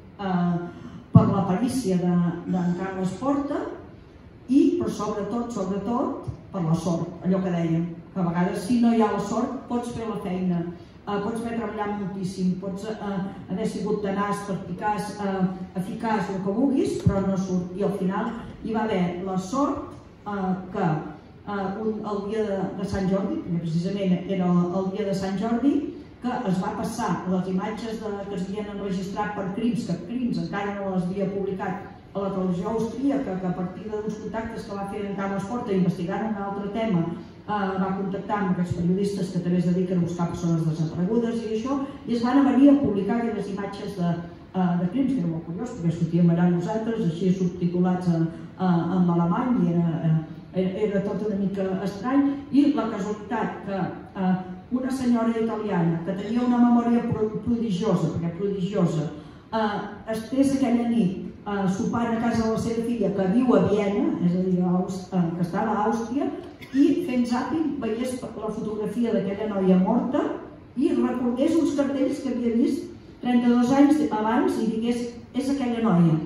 per la perícia d'en Carles Porta i, però sobretot, per la sort, allò que dèiem, que a vegades si no hi ha la sort pots fer la feina, pots haver treballat moltíssim, pots haver sigut tenaç, perspicaç, eficaç, el que vulguis, però no surt. I al final hi va haver la sort que el dia de Sant Jordi, precisament era el dia de Sant Jordi, que es va passar les imatges que es havien enregistrat per Crims, que Crims encara no les havia publicat a la televisió austríaca, que a partir d'uns contactes que va fer en Carles Porta investigant un altre tema va contactar amb aquests periodistes que també es dediquen a buscar persones desaparegudes i això, i es van venir a publicar aquelles imatges de Crims, que era molt curiós, perquè sortíem ara nosaltres, així subtitulats en alemany, i era tot una mica estrany, i la casualitat que una senyora italiana que tenia una memòria prodigiosa, perquè prodigiosa, estés aquella nit sopant a casa de la seva filla que viu a Viena, és a dir, que estava a Àustria, i fent zàping veiés la fotografia d'aquella noia morta i recordés uns cartells que havia vist 32 anys abans i digués, és aquella noia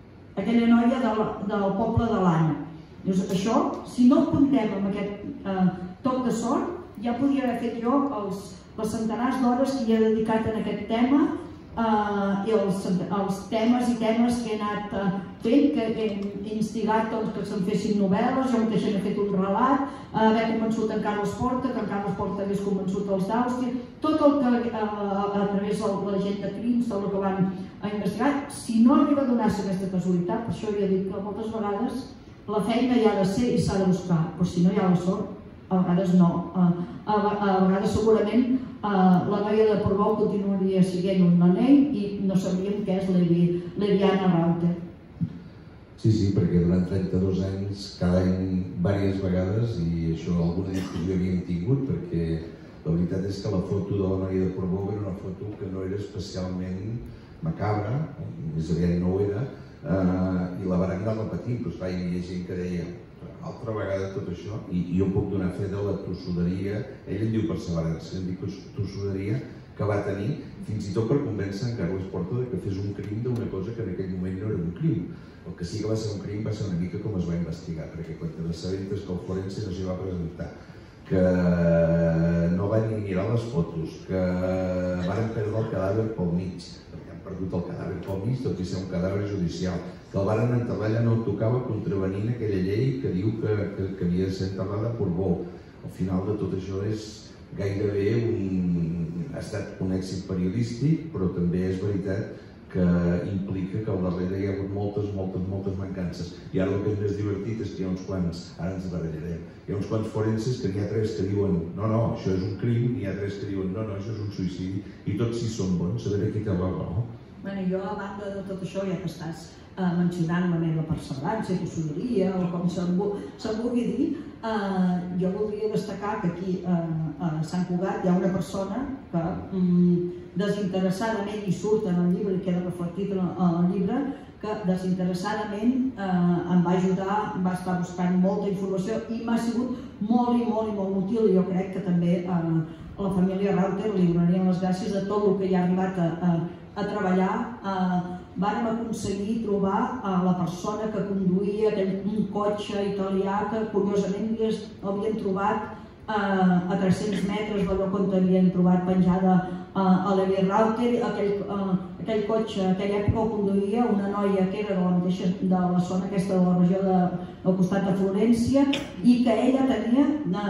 del poble de l'Anna. Això, si no apuntem amb aquest toc de sort, ja podria haver fet jo les centenars d'hores que hi he dedicat en aquest tema i els temes i temes que he anat fent, que he instigat que se'n fessin novel·les, jo mateixa n'he fet un relat, haver convençut en Carles Porta, que en Carles Porta hagués convençut els d'Àustria, tot el que a través de la gent de Crims, tot el que van investigar, si no arriba a donar-se aquesta casualitat, per això ja he dit que moltes vegades la feina hi ha de ser i s'ha de buscar, però si no hi ha la sort, a vegades no. A vegades segurament la noia de Portbou continuaria sent un nenell i no sabríem què és l'Eviana Rauter. Sí, perquè durant 32 anys, cada any, diverses vegades, i això alguna discussió havíem tingut, perquè La veritat és que la foto de la noia de Portbou era una foto que no era especialment macabra, més aviat no ho era, i la varen anar repetint, doncs hi havia gent que deia altra vegada tot això, i jo puc donar fe de la tossuderia, ell en diu perseverança, em diu tossuderia que va tenir, fins i tot per convèncer en Carles Porta que fes un crim d'una cosa que en aquell moment no era un crim. El que sí que va ser un crim va ser una mica com es va investigar, perquè quan te n'assabentes que el forense no s'hi va presentar, que no van ni mirar les fotos, que van perdre el cadàver pel mig, perquè han perdut el cadàver pel mig, tot i ser un cadàver judicial, que el van enterrar allà no tocava contravenint aquella llei que diu que havia de ser enterrada a Portbou. Al final de tot això és gairebé ha estat un èxit periodístic, però també és veritat que implica que al darrere hi ha hagut moltes mancances. I ara el que és més divertit és que hi ha uns quants, ara ens barallarem, hi ha uns quants forenses que n'hi ha 3 que diuen no, això és un crim, n'hi ha 3 que diuen no, això és un suïcidi, i tots si són bons, a veure qui té la raó. Jo, a banda de tot això, ja que estàs mencionant la meva perseverança i tossuderia, o com se'n vulgui dir, jo voldria destacar que aquí a Sant Cugat hi ha una persona que desinteressadament, i surt en el llibre i queda reflectit en el llibre, que desinteressadament em va ajudar, va estar buscant molta informació i m'ha sigut molt útil, i jo crec que també a la família Rauter li donaríem les gràcies de tot el que hi ha arribat a treballar. Vàrem aconseguir trobar la persona que conduïa un cotxe italià que curiosament havien trobat a 300 metres de lloc on havien trobat penjada a l'Evi Rauter. Aquell cotxe, en aquella època el conduïa una noia que era de la zona aquesta de la regió del costat de Florència, i que ella tenia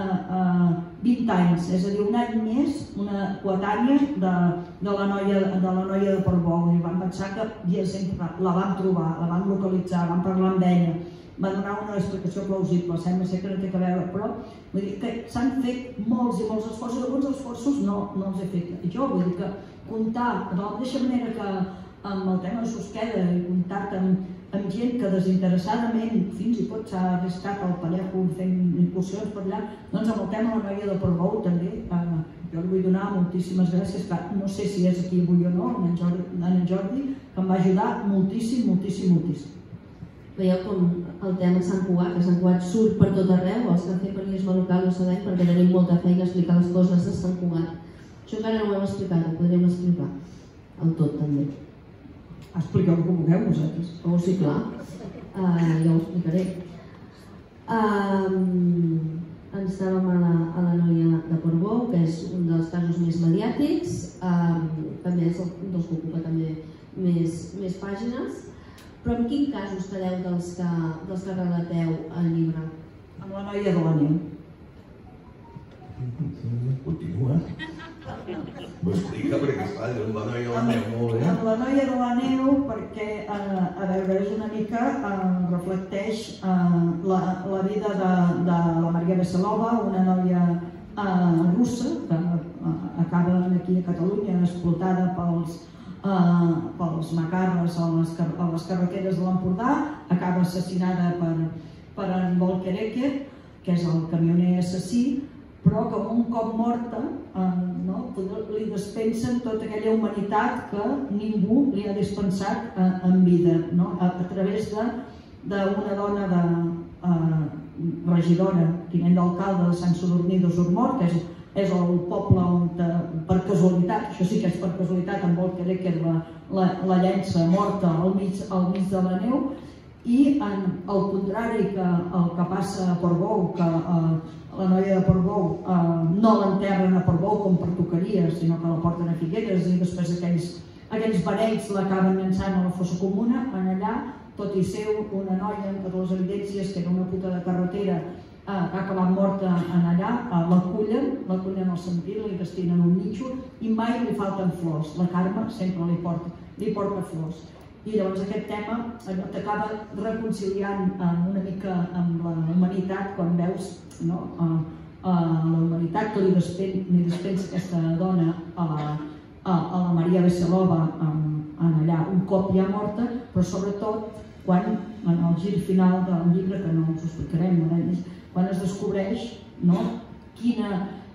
20 anys, és a dir, un any més, una coetània de la noia de Portbou. I vam pensar que la vam trobar, la vam localitzar, vam parlar amb ella, va donar una explicació plausible, sembla ser que no té a veure, però vull dir que s'han fet molts i molts esforços, alguns esforços no els he fet jo, vull dir que comptar de la mateixa manera que amb el tema de Susqueda i comptar-te amb gent que desinteressadament fins i tot s'ha arriscat al Pallejo fent incursions per allà, doncs amb el tema de la noia de Portbou també jo li vull donar moltíssimes gràcies, no sé si és aquí avui o no, en Jordi, que em va ajudar moltíssim. Veieu com el tema Sant Cugat, que Sant Cugat surt per tot arreu, els que fem periodisme local ho sabem perquè tenim molta feina a explicar les coses de Sant Cugat. Això encara no ho hem explicat, ho podríem explicar, el tot també. Expliqueu-ho com vulgueu vosaltres. Oh, sí, clar, ja ho explicaré. Ens estàvem a la noia de Portbou, que és un dels casos més mediàtics, també és un dels que ocupa també més pàgines. Però en quin cas us quedeu dels que relateu al llibre? Amb la noia de la neu. Continua. M'ho explica perquè és clar, amb la noia de la neu, molt bé. Amb la noia de la neu perquè, a veure, és una mica, reflecteix la vida de la Maria Veselova, una noia russa que acaba aquí a Catalunya explotada pels macarres a les carreteres de l'Empordà, acaba assassinada per en Volker Ecker, que és el camioner assassí, però que un cop morta li dispensen tota aquella humanitat que ningú li ha dispensat en vida, a través d'una dona regidora, tinent d'alcalde de Sant Sadurní d'Osormort, que és el poble on, per casualitat, això sí que és per casualitat, en Volker Ecker la llença morta al mig de la neu, i al contrari que el que passa a Portbou, que la noia de Portbou no l'enterren a Portbou com pertocaria, sinó que la porten a Figueres i després aquells beneigs l'acaben llançant a la fossa comuna, allà, tot i ser una noia amb totes les evidències que era una puta de carretera, ha acabat morta allà, l'acullen al cementiri, li destinen un nínxol i mai li falten flors. La Carme sempre li porta flors. I llavors aquest tema t'acaba reconciliant una mica amb la humanitat quan veus la humanitat que li dispensa aquesta dona a la Maria Veselova allà un cop ja morta, però sobretot quan en el gir final del llibre, que no us ho explicarem, quan es descobreix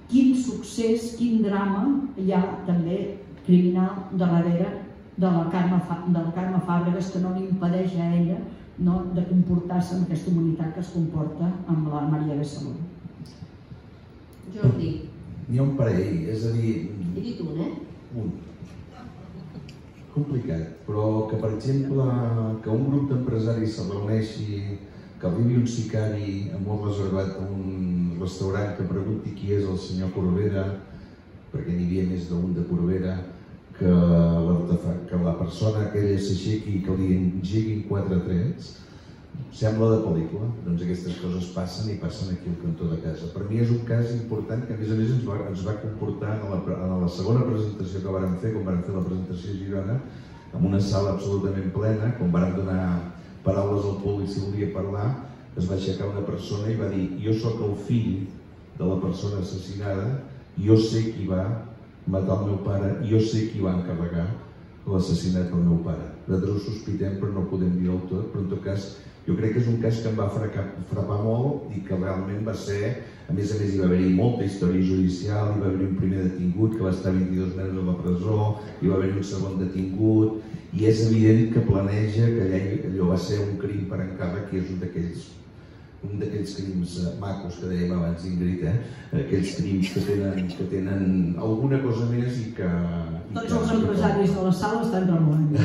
quin succés, quin drama hi ha també criminal darrere de la Carme Fàbregas, que no li impedeix a ella de comportar-se amb aquesta humanitat que es comporta amb la Maria Besalú. Jordi. N'hi ha un parell, és a dir... He dit un, Un. Complicat, però que, per exemple, que un grup d'empresaris se reuneixi, que arribi un sicari molt reservat a un restaurant, que pregunti qui és el senyor Corbera, perquè n'hi havia més d'un de Corbera, que la persona aquella s'aixequi i que li engeguin 4 trets, sembla de pel·lícula. Doncs aquestes coses passen i passen aquí al cantó de casa. Per mi és un cas important que a més ens va comportar en la segona presentació que vàrem fer, quan vàrem fer la presentació a Girona, en una sala absolutament plena, quan vàrem donar paraules al públic si volia parlar, es va aixecar una persona i va dir: jo sóc el fill de la persona assassinada, jo sé qui va matar el meu pare, jo sé qui va encarregar l'assassinat del meu pare. Nosaltres ho sospitem però no podem dir del tot, però en tot cas jo crec que és un cas que em va frapar molt i que realment va ser, a més hi va haver-hi molta història judicial, hi va haver un primer detingut que va estar 22 mesos a la presó, hi va haver un segon detingut, i és evident que planeja que allò va ser un crim per encàrrec, que és un d'aquells crims macos que dèiem abans, Ingrid, aquells crims que tenen alguna cosa més i que... Tots els empresaris de la sala estan remoent.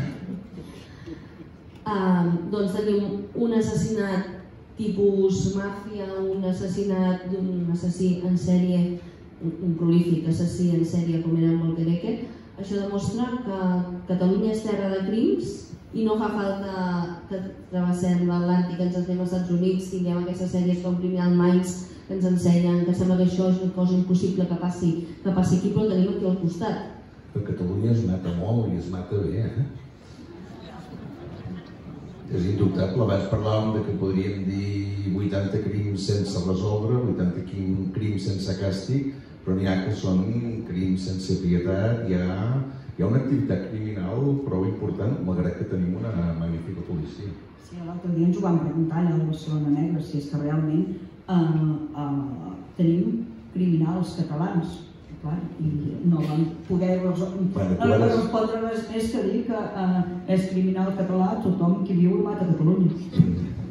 Doncs tenim un assassinat tipus màfia, un assassinat d'un assassí en sèrie, un prolífic assassí en sèrie com era el Molquereque. Això demostra que Catalunya és terra de crims i no fa falta que travessem l'Atlàntic, ens anem als Estats Units, tinguem aquestes sèries com Criminal Minds que ens ensenyen que sembla que això és una cosa impossible que passi aquí, però tenim aquí al costat. A Catalunya es mata molt i es mata bé, És indubtable. Abans parlàvem que podríem dir 80 crims sense resoldre, 80 crims sense càstig, però n'hi ha que són crims sense pietat, hi ha una activitat criminal prou important, malgrat que tenim una magnífica policia. Sí, l'altre dia ens ho vam preguntar allà a Barcelona Negra, si és que realment tenim criminals catalans, i no van poder respondre res més que dir que és criminal català tothom qui viu i mata a Catalunya.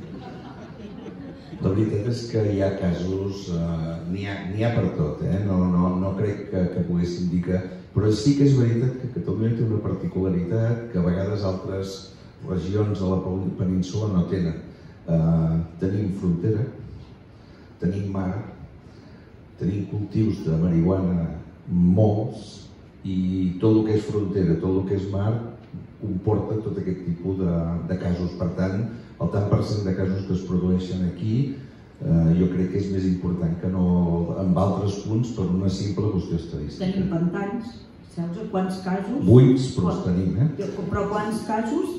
La veritat és que hi ha casos, n'hi ha per tot, no crec que poguéssim dir que... Però sí que és veritat que Catalunya té una particularitat que a vegades altres regions de la península no tenen. Tenim frontera, tenim mar, tenim cultius de marihuana molts i tot el que és frontera, tot el que és mar comporta tot aquest tipus de casos. Per tant, el tant per cent de casos que es produeixen aquí jo crec que és més important que no en altres punts per una simple qüestió estadística. Tenim pantalls, saps quants casos? Buits, però els tenim, Però quants casos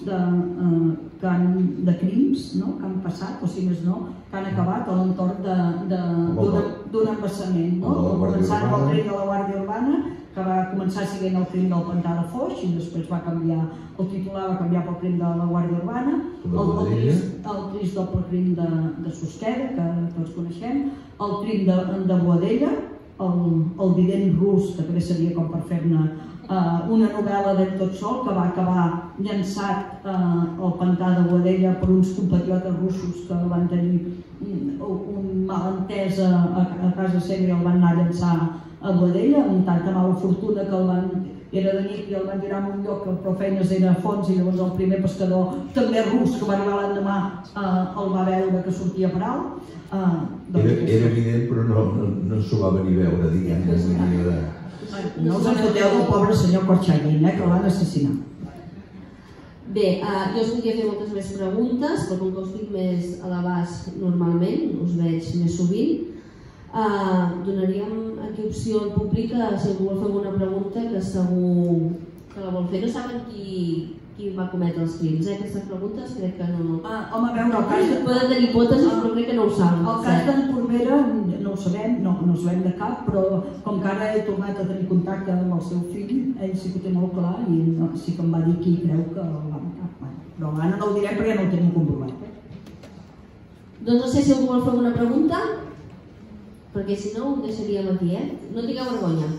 de crims que han passat, o si més no, que han acabat a l'entorn d'un embassament, començant amb el crim de la Guàrdia Urbana, que va començar sent el crim del Pantà de Foix i després va canviar, el titular va canviar pel crim de la Guàrdia Urbana, el trist doble crim de Susqueda, que tots coneixem, el crim de Boadella, el vident rus, que també seria com per fer-ne una novel·la d'ell tot sol, que va acabar llançat al Pantà de Boadella per uns compatriotes russos que van tenir un malentès a casa seva i el van anar a llançar a Boadella, amb tanta mala fortuna que era de nit i el van tirar en un lloc que prou feines era a fons i llavors el primer pescador, també rus, que va arribar l'endemà, el va veure que sortia per alt. Era evident, però no s'ho va venir a veure, diguem. No us enfoteu del pobre senyor Korchagin, que l'han assassinat. Bé, jo us podria fer moltes més preguntes, però com que us tinc més a l'abast normalment, us veig més sovint, donaríem aquí opció al públic que si algú vol fer alguna pregunta que segur que la vol fer. No saben qui va cometre els crims, aquestes preguntes crec que no... Home, a veure, el cas... Poden tenir hipòtesis, però crec que no ho saben. El cas d'en Corbera no ho sabem, no sabem de cap, però com que ara he tornat a tenir contacte amb el seu fill, ell sí que ho té molt clar i sí que em va dir qui creu que el va matar. Però ara no ho direm perquè no ho tenim comprovat. Doncs no sé si algú vol fer alguna pregunta. perquè si no ho deixaríem aquí, No tingueu vergonya.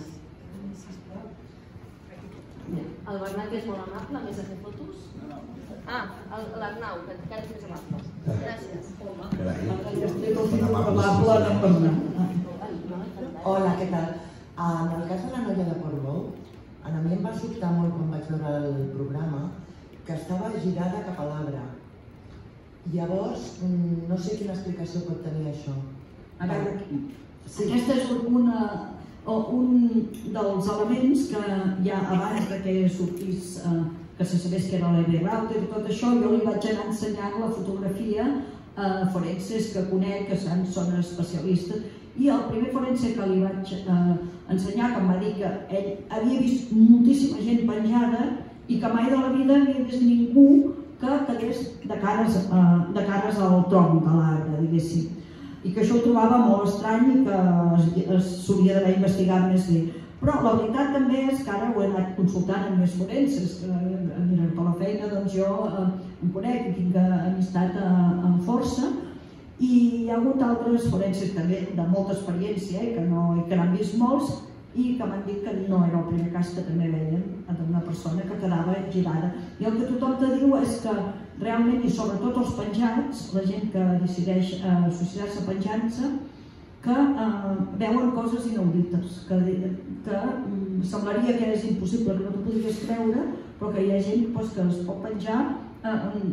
El Bernat, que és molt amable, a més de fer fotos. L'Arnau, que encara és més amable. Gràcies. Hola, què tal? En el cas de la noia de Portbou, a mi em va sobtar molt quan vaig veure el programa que estava girada cap a l'arbre. Llavors, no sé quina explicació pot tenir això. A veure, aquesta és un dels elements que ja abans que sortís, que se sabés que era l'Evi Rauter i tot això, jo li vaig anar ensenyant la fotografia a forenses que conec, que són especialistes, i el primer forense que li vaig ensenyar, que em va dir que ell havia vist moltíssima gent penjada i que mai de la vida havia vist ningú que quedés de cares al tronc de l'arbre, diguéssim. I que això ho trobava molt estrany i que s'hauria d'haver investigat més bé. Però la veritat també és que ara ho he anat consultant amb més forenses, que per la feina doncs jo em conec i tinc amistat amb força, i hi ha hagut altres forenses també de molta experiència que n'han vist molts i que m'han dit que no era el primer cas que també veien d'una persona que quedava girada. I el que tothom te diu és que realment, i sobretot els penjats, la gent que decideix suïcidar-se penjant-se, que veuen coses inaudites, que semblaria que és impossible, que no t'ho podries creure, però que hi ha gent que es pot penjar a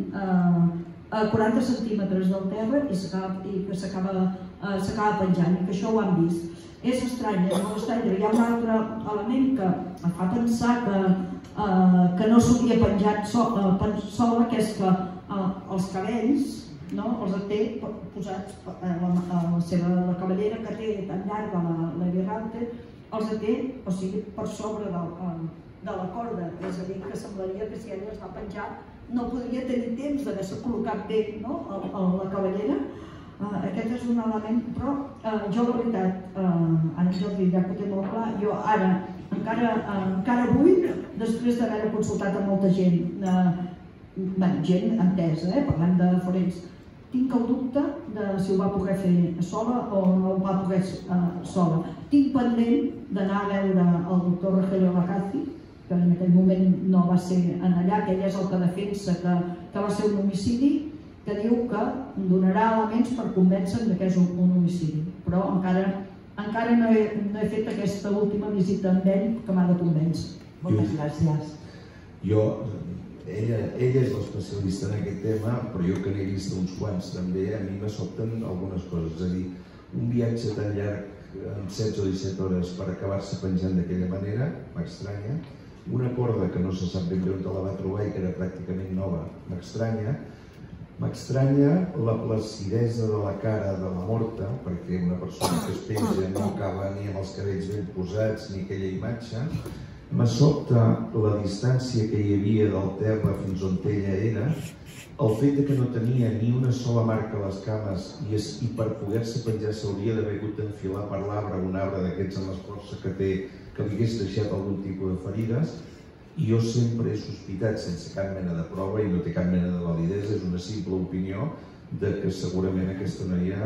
40 centímetres del terra i que s'acaba penjant, i que això ho han vist. És estrany, és molt estrany, però hi ha un altre element que em fa pensar que no s'hauria penjat sola, que és que els cabells els té posats a la cabellera que té tan llarga l'Evi Rauter, els té per sobre de la corda, és a dir, que semblaria que si ella es va penjar no podria tenir temps d'haver-se col·locat bé a la cabellera. Aquest és un element, però jo la veritat, ara Jordi ja ho té molt clar, jo ara encara avui, després d'haver consultat a molta gent, gent entesa, parlant de forense, tinc el dubte de si ho va poder fer sola o no ho va poder sola. Tinc pendent d'anar a veure el doctor Rogelio Lagazi, que en aquell moment no va ser allà, que ell és el que defensa que va ser un homicidi, que diu que donarà elements per convèncer que és un homicidi. Però encara no he fet aquesta última visita amb ell que m'ha de convèncer. Moltes gràcies. Ella és l'especialista en aquest tema, però jo que n'he vist uns quants també, a mi me sobten algunes coses. És a dir, un viatge tan llarg, amb 16 o 17 hores, per acabar-se penjant d'aquella manera, m'estranya. Una corda que no se sap ben bé on la va trobar i que era pràcticament nova, m'estranya. M'estranya la placidesa de la cara de la morta, perquè una persona que es penja no acaba ni amb els cabells ben posats ni aquella imatge. Me sobta la distància que hi havia del terra fins on ella era, el fet que no tenia ni una sola marca a les cames i per poder-se penjar s'hauria d'haver hagut d'enfilar per l'arbre, un arbre d'aquests amb l'escorça que té, que li hagués deixat algun tipus de ferides. I jo sempre he sospitat, sense cap mena de prova i no té cap mena de validesa, és una simple opinió, de que segurament aquesta noia,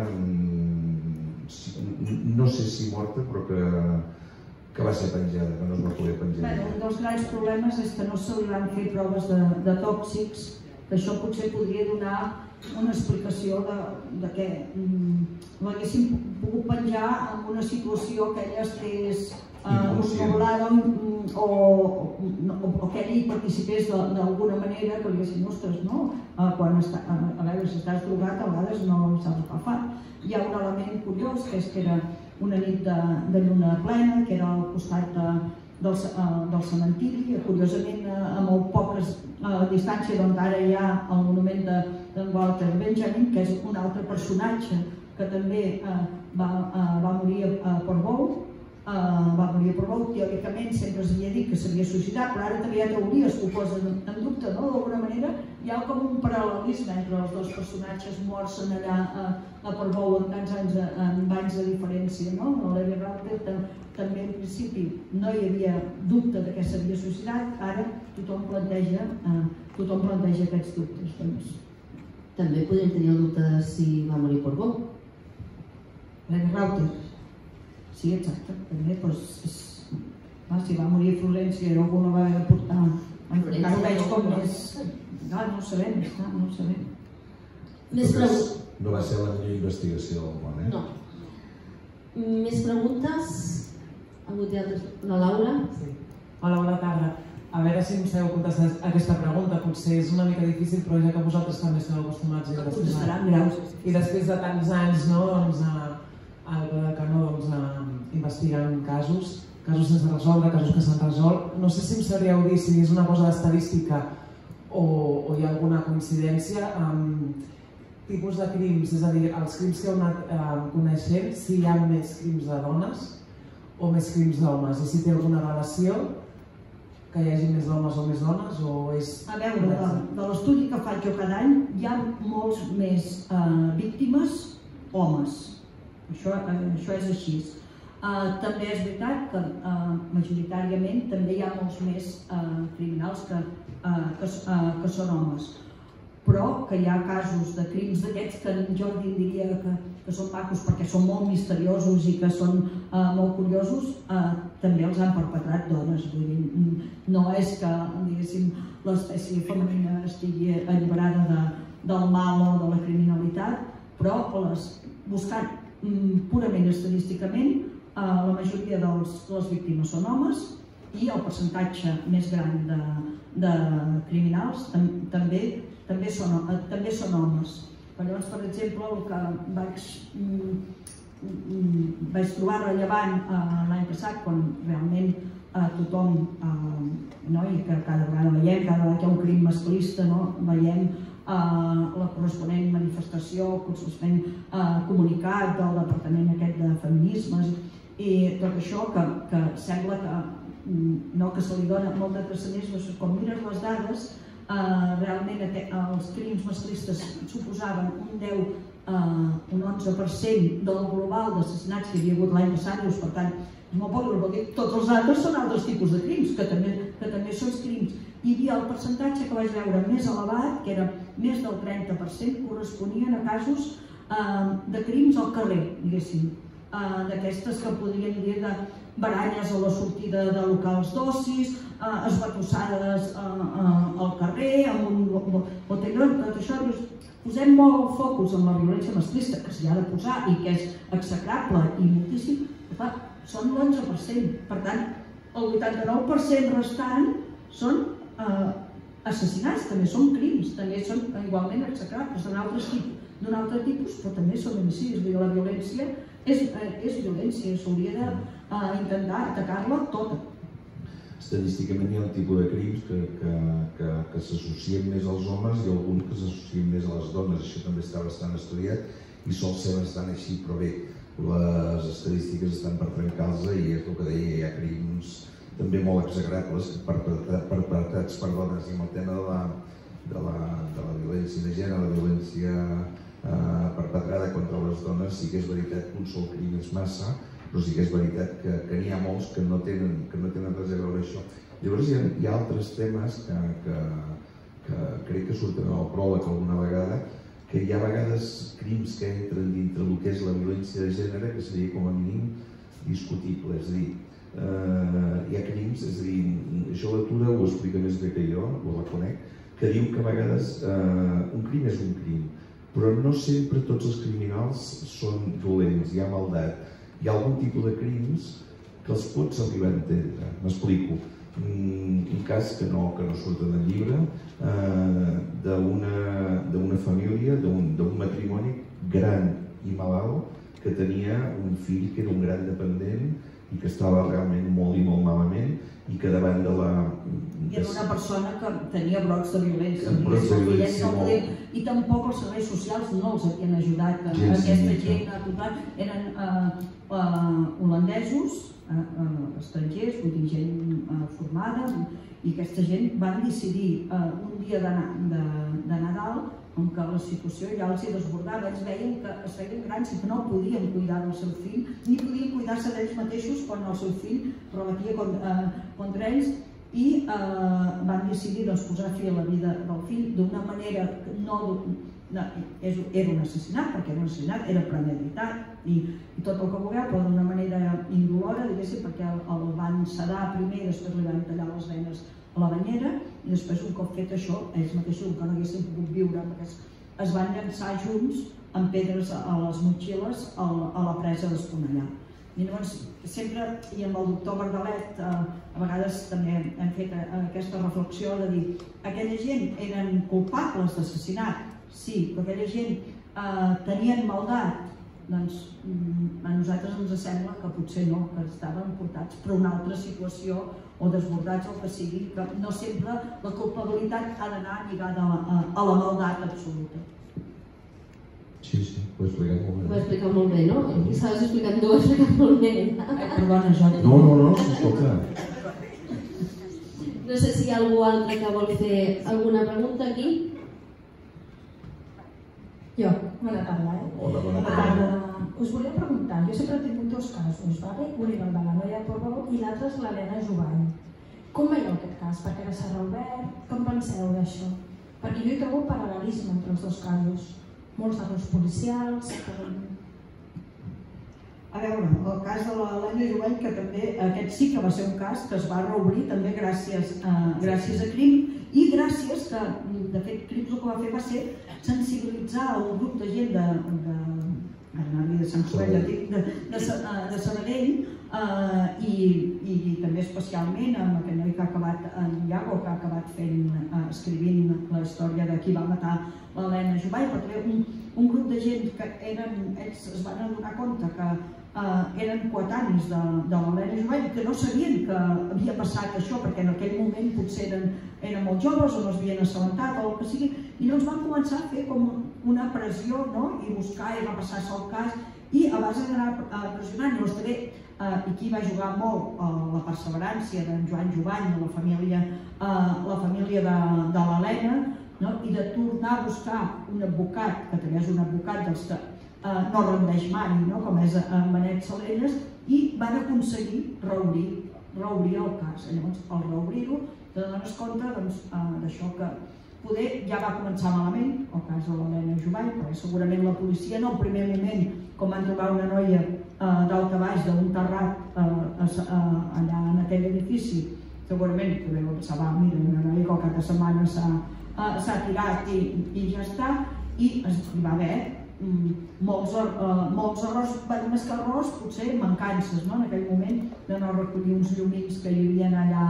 no sé si morta, però que va ser penjada, que no es va poder penjar. Un dels grans problemes és que no se li van fer proves de tòxics, que això potser podria donar una explicació de que l'haguessin pogut penjar en una situació que ella estés controlada o que ell hi participés d'alguna manera, que li diguessin, ostres, no? A veure, si estàs drogat, a vegades no saps el que fa. Hi ha un element curiós, que és que era una nit de lluna plena, que era al costat del cementiri, curiosament a molt poques distància d'on ara hi ha el monument d'en Walter Benjamin, que és un altre personatge que també va morir a Portbou. Teòricament sempre s'havia dit que s'havia suïcidat, però ara també hi ha teories que ho posen en dubte, d'alguna manera. Hi ha com un paral·lelisme entre els dos personatges morts allà a Portbou amb tants anys de diferència. L'Evi Rauter també en principi no hi havia dubte de que s'havia suïcidat, ara tothom planteja aquests dubtes. També podríem tenir el dubte de si va morir Portbou. L'Evi Rauter. Sí, exacte. També, si va morir a Florència i algú no va haver de portar... Encara ho veig com més... No ho sabem, no ho sabem. No va ser la millor investigació del món, No. Més preguntes? La Laura? Sí. Hola, bona tarda. A veure si em sabeu contestar aquesta pregunta. Potser és una mica difícil, però ja que vosaltres també esteu acostumats i després de tants anys al Canó investigant casos sense resoldre, casos que s'han resolt. No sé si em sabríeu dir si és una cosa d'estadística o hi ha alguna coincidència amb tipus de crims, és a dir, els crims que heu anat coneixent, si hi ha més crims de dones o més crims d'homes, i si té alguna relació que hi hagi més homes o més dones, o és... A veure, de l'estudi que faig jo cada any hi ha molts més víctimes homes. Això és així. També és veritat que majoritàriament també hi ha molts més criminals que són homes, però que hi ha casos de crims d'aquests que en Jordi diria que són macos perquè són molt misteriosos i que són molt curiosos, també els han perpetrat dones. No és que, diguéssim, l'espècie femenina estigui alliberada del mal o de la criminalitat, però buscant purament estadísticament, la majoria de les víctimes són homes i el percentatge més gran de criminals també són homes. Llavors, per exemple, el que vaig trobar rellevant l'any passat, quan realment tothom, i que cada vegada veiem, cada vegada que hi ha un crim masclista, veiem la corresponent manifestació, el corresponent comunicat del Departament aquest de Feminismes i tot això que sembla que se li dona molt de transcendència. Quan mires les dades, realment els crims masclistes suposaven un 11% del global d'assassinats que hi havia hagut l'any passat. Per tant, és molt poc, vol dir, tots els altres són altres tipus de crims, que també són crims. Hi havia el percentatge que vaig veure més elevat, que era més del 30%, corresponien a casos de crims al carrer, diguéssim, d'aquestes que podríem dir de baralles a la sortida de locals d'ocis, esbatussades al carrer, amb un botellón, tot això. Posem molt el focus en la violència masclista, que s'hi ha de posar i que és execrable i moltíssim, però són l'11%. Per tant, el 89% restant són assassinats, també són crims, també són igualment execrables d'un altre tipus, però també són homicidis. La violència és violència, s'hauria d'intentar atacar-la tota. Estadísticament hi ha un tipus de crims que s'associen més als homes i alguns que s'associen més a les dones. Això també està bastant estudiat i sol ser bastant així, però bé, les estadístiques estan per trencar-los i és el que deia, hi ha crims també molt execrables perpetrats per dones. I amb el tema de la violència de gènere, la violència perpetrada contra les dones, sí que és veritat que un sol crim és massa, però sí que és veritat que n'hi ha molts que no tenen res a veure això. Llavors hi ha altres temes que crec que surten al pròleg alguna vegada, que hi ha a vegades crims que entren dintre del que és la violència de gènere que seria com a mínim discutible. És a dir, hi ha crims, és a dir, això la Tura ho explica més bé que jo, ho reconec, que diu que a vegades un crim és un crim, però no sempre tots els criminals són dolents, hi ha maldat. Hi ha algun tipus de crims que els pots arribar a entendre. M'explico. Un cas que no surt en el llibre, d'una família, d'un matrimoni gran i malalt, que tenia un fill que era un gran dependent i que estava realment molt i molt malament i que davant de la... I era una persona que tenia brots de violència. I tampoc els serveis socials no els havien ajudat. Aquesta gent eren holandesos, estrangers, vull dir, gent formada, i aquesta gent van decidir un dia de Nadal en què la situació ja els hi desbordava. Ells veien que es feien grans i que no podien cuidar del seu fill, ni podien cuidar-se d'ells mateixos quan el seu fill rebatia contra ells, i van decidir posar fi a la vida del fill d'una manera era un assassinat, perquè era un assassinat, era premeditat i tot el que vulgueu, però d'una manera indolora, diguéssim, perquè el van sedar primer i després li van tallar les venes a la banyera i després, un cop fet això, ells mateixos, que no haguessin pogut viure amb es van llançar junts amb pedres a les motxilles a la presa d'Esponellà. I llavors, sempre, i amb el doctor Bardalet, a vegades també hem fet aquesta reflexió de dir aquella gent eren culpables d'assassinat, sí, però aquella gent tenien maldat, doncs a nosaltres ens sembla que potser no, que estaven portats per una altra situació o desbordats o que sigui, que no sempre la culpabilitat ha d'anar lligada a la maldat absoluta. Sí, ho he explicat molt bé. Ho he explicat molt bé, no? Estaves explicant tu, ho he explicat molt bé. Perdona, jo... No, escolta. No sé si hi ha algú altre que vol fer alguna pregunta aquí. Jo, bona tarda. Bona tarda. Us volia preguntar, jo sempre he tingut dos casos, vale? Un era el de la noia de Portbou i l'altre és l'Helena Jovany. Com veieu aquest cas? Perquè ara s'ha reobert, com penseu d'això? Perquè jo hi trobo paral·lelisme entre els dos casos. Molts errors policials... A veure, el cas de l'Helena Jovany, que també aquest sí que va ser un cas que es va reobrir també gràcies a Crim i gràcies que, de fet, Crim el que va fer va ser sensibilitzar un grup de gent de Sant Joan de Sabadell i també especialment amb aquest noi que ha acabat en Iago, que ha acabat escrivint la història de qui va matar l'Helena Jovany, perquè un grup de gent que ells es van adonar compte que eren coetanis de l'Helena Jovany, que no sabien que havia passat això, perquè en aquell moment potser eren molt joves o no s'havien assabentat o el que sigui, i llavors van començar a fer com una pressió i buscar i repassar-se el cas i a base d'anar pressionant. Llavors també aquí va jugar molt la perseverància d'en Joan Jovany, la família de l'Helena, i de tornar a buscar un advocat, que també és un advocat dels que no rendeix mai, com és en Benet Salelles, i van aconseguir reobrir el cas. Llavors, al reobrir-ho, te dones compte d'això que poder ja va començar malament, el cas de l'Helena Jovany, perquè segurament la policia en el primer moment, com van trobar una noia dalt a baix d'un terrat allà en aquell edifici, segurament podeu pensar, mira, una noia que al cap de setmana s'ha tirat i ja està, i hi va haver molts errors, més que errors, potser mancances en aquell moment, de no recollir uns llumins que hi havia allà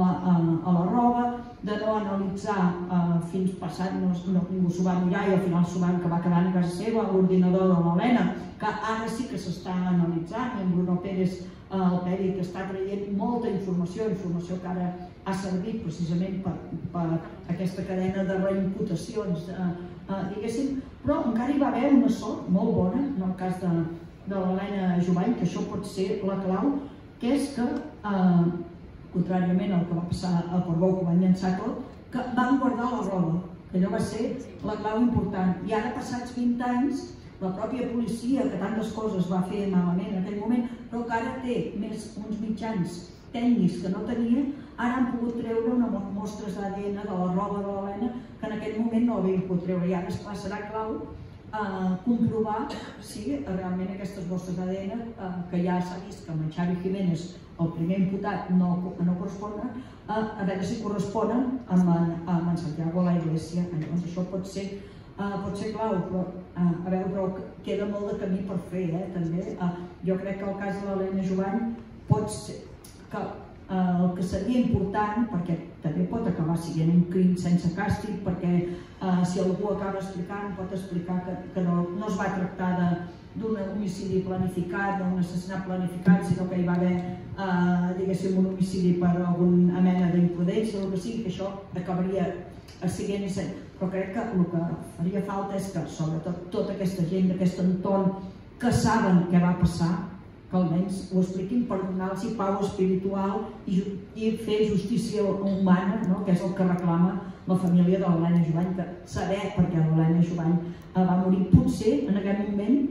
a la roba, de no analitzar fins passat, ningú s'ho va mirar i al final s'ho van acabar quedant a casa seva, l'ordinador de l'Helena, que ara sí que s'està analitzant, i en Bruno Pérez, el pèdic, està traient molta informació que ara ha servit precisament per aquesta cadena de reimputacions, diguéssim, però encara hi va haver una sort molt bona en el cas de l'Helena Jovany, que això pot ser la clau, que és que, contràriament al que va passar a Portbou, que van llançar tot, que van guardar la roba, que allò va ser la clau important. I ara, passats 20 anys, la pròpia policia, que tantes coses va fer malament en aquell moment, però que ara té uns mitjans tècnics que no tenia, ara han pogut treure unes mostres d'ADN de la roba de l'Helena que en aquell moment no havien pogut treure. I ara serà clau comprovar si realment aquestes mostres d'ADN, que ja s'ha vist que amb en Xavi Jiménez, el primer imputat, no corresponen, a veure si corresponen amb en Santiago La Iglesia. Llavors això pot ser clau, però a veure, queda molt de camí per fer, també. Jo crec que el cas de l'Helena Jovany pot ser que el que seria important, perquè també pot acabar sent un crim sense càstig, perquè si algú acaba explicant, pot explicar que no es va tractar d'un homicidi planificat, d'un assassinat planificat, sinó que hi va haver, diguéssim, un homicidi per alguna mena d'imprudència o el que sigui, que això acabaria sent. Però crec que el que faria falta és que, sobretot, tota aquesta gent d'aquest entorn que saben què va passar, que almenys ho expliquin per donar-los pau espiritual i fer justícia humana, que és el que reclama la família de l'Helena Jovany, que saber per què l'Helena Jovany va morir potser en aquest moment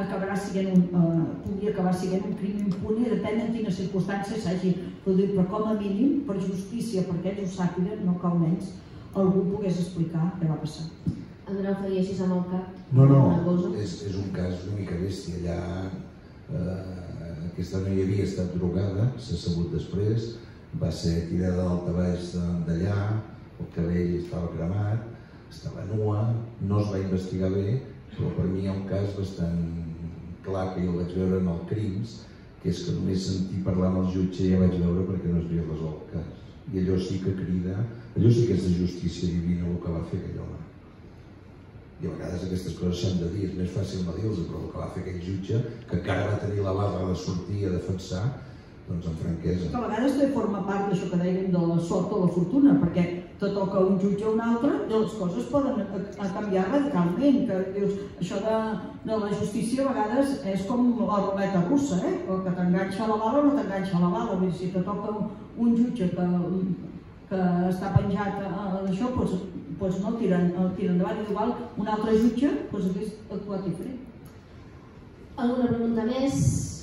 pugui acabar sent un crim impune, depèn de quines circumstàncies s'hagi produït, però com a mínim, per justícia, perquè ells ho sàpiguen, no que almenys algú pogués explicar què va passar. En Grau feia així amb el cap? No, és un cas una mica bèstia. Allà aquesta noia havia estat drogada, s'ha sabut després, va ser tirada d'altabaix d'allà, el cabell estava cremat, estava nua, no es va investigar bé, però per mi hi ha un cas bastant clar que jo el vaig veure en el Crims, que és que només sentir parlar amb el jutge ja vaig veure perquè no es havia resolt el cas. I allò sí que crida, allò sí que és de justícia divina el que va fer aquell home. I a vegades aquestes coses s'han de dir, és més fàcil no dir-los, però el que va fer aquell jutge, que encara va tenir la barra de sortir a defensar, doncs amb franquesa. A vegades també forma part d'això que dèiem de la sort o la fortuna, perquè te toca un jutge o un altre i les coses poden canviar radicalment. Que dius, això de la justícia a vegades és com la ruleta russa, o que t'enganxa la bala o no t'enganxa la bala. Si te toca un jutge que està penjat d'això, doncs no tiren endavant. Igual un altre jutge hagués actuat diferent. Alguna pregunta més?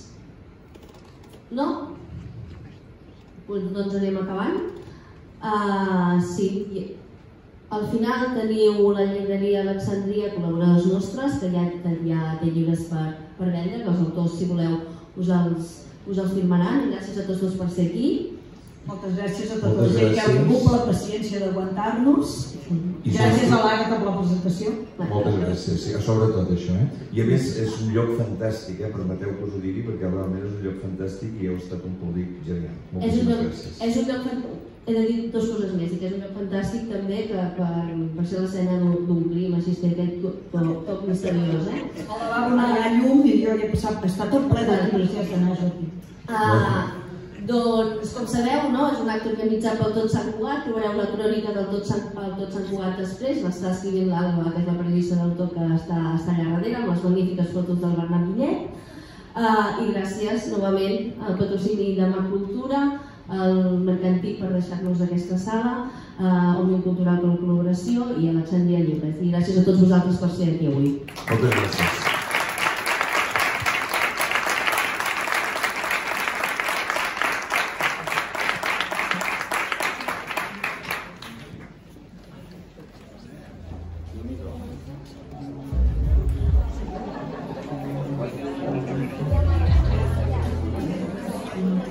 No? Doncs anem acabant. Sí, al final teniu la llibreria Alexandria, col·laboradors nostres, que ja té llibres per vendre, que els autors, si voleu, us els firmaran. Gràcies a tots dos per ser aquí. Moltes gràcies a tota la gent que ha tingut la paciència d'aguantar-nos. Gràcies a l'Àgata per la presentació. Moltes gràcies, sobretot això. I a més és un lloc fantàstic, permeteu que us ho digui, perquè realment és un lloc fantàstic i heu estat un públic genial. Moltíssimes gràcies. És un lloc fantàstic. He de dir dues coses més, que és un lloc fantàstic també per ser l'escena d'un clim, així que aquest toc misteriós. El lavabo no hi ha llum i jo hi he passat, està tot ple de llibres, ja d'anar a sortir. Doncs, com sabeu, és un acte organitzat pel Tot Sant Cugat. Trobareu la crònica del Tot Sant Cugat després. L'està escrivint l'Alba, que és la periodista del Tot, que està allà darrere, amb les magnífiques fotos del Bernat Millet. I gràcies novament al patrocini de Mar Cultura, al Mercantic per deixar-nos aquesta sala, Òmnium Cultural per la col·laboració i a Alexandria Llibres. I gràcies a tots vosaltres per ser aquí avui. Moltes gràcies.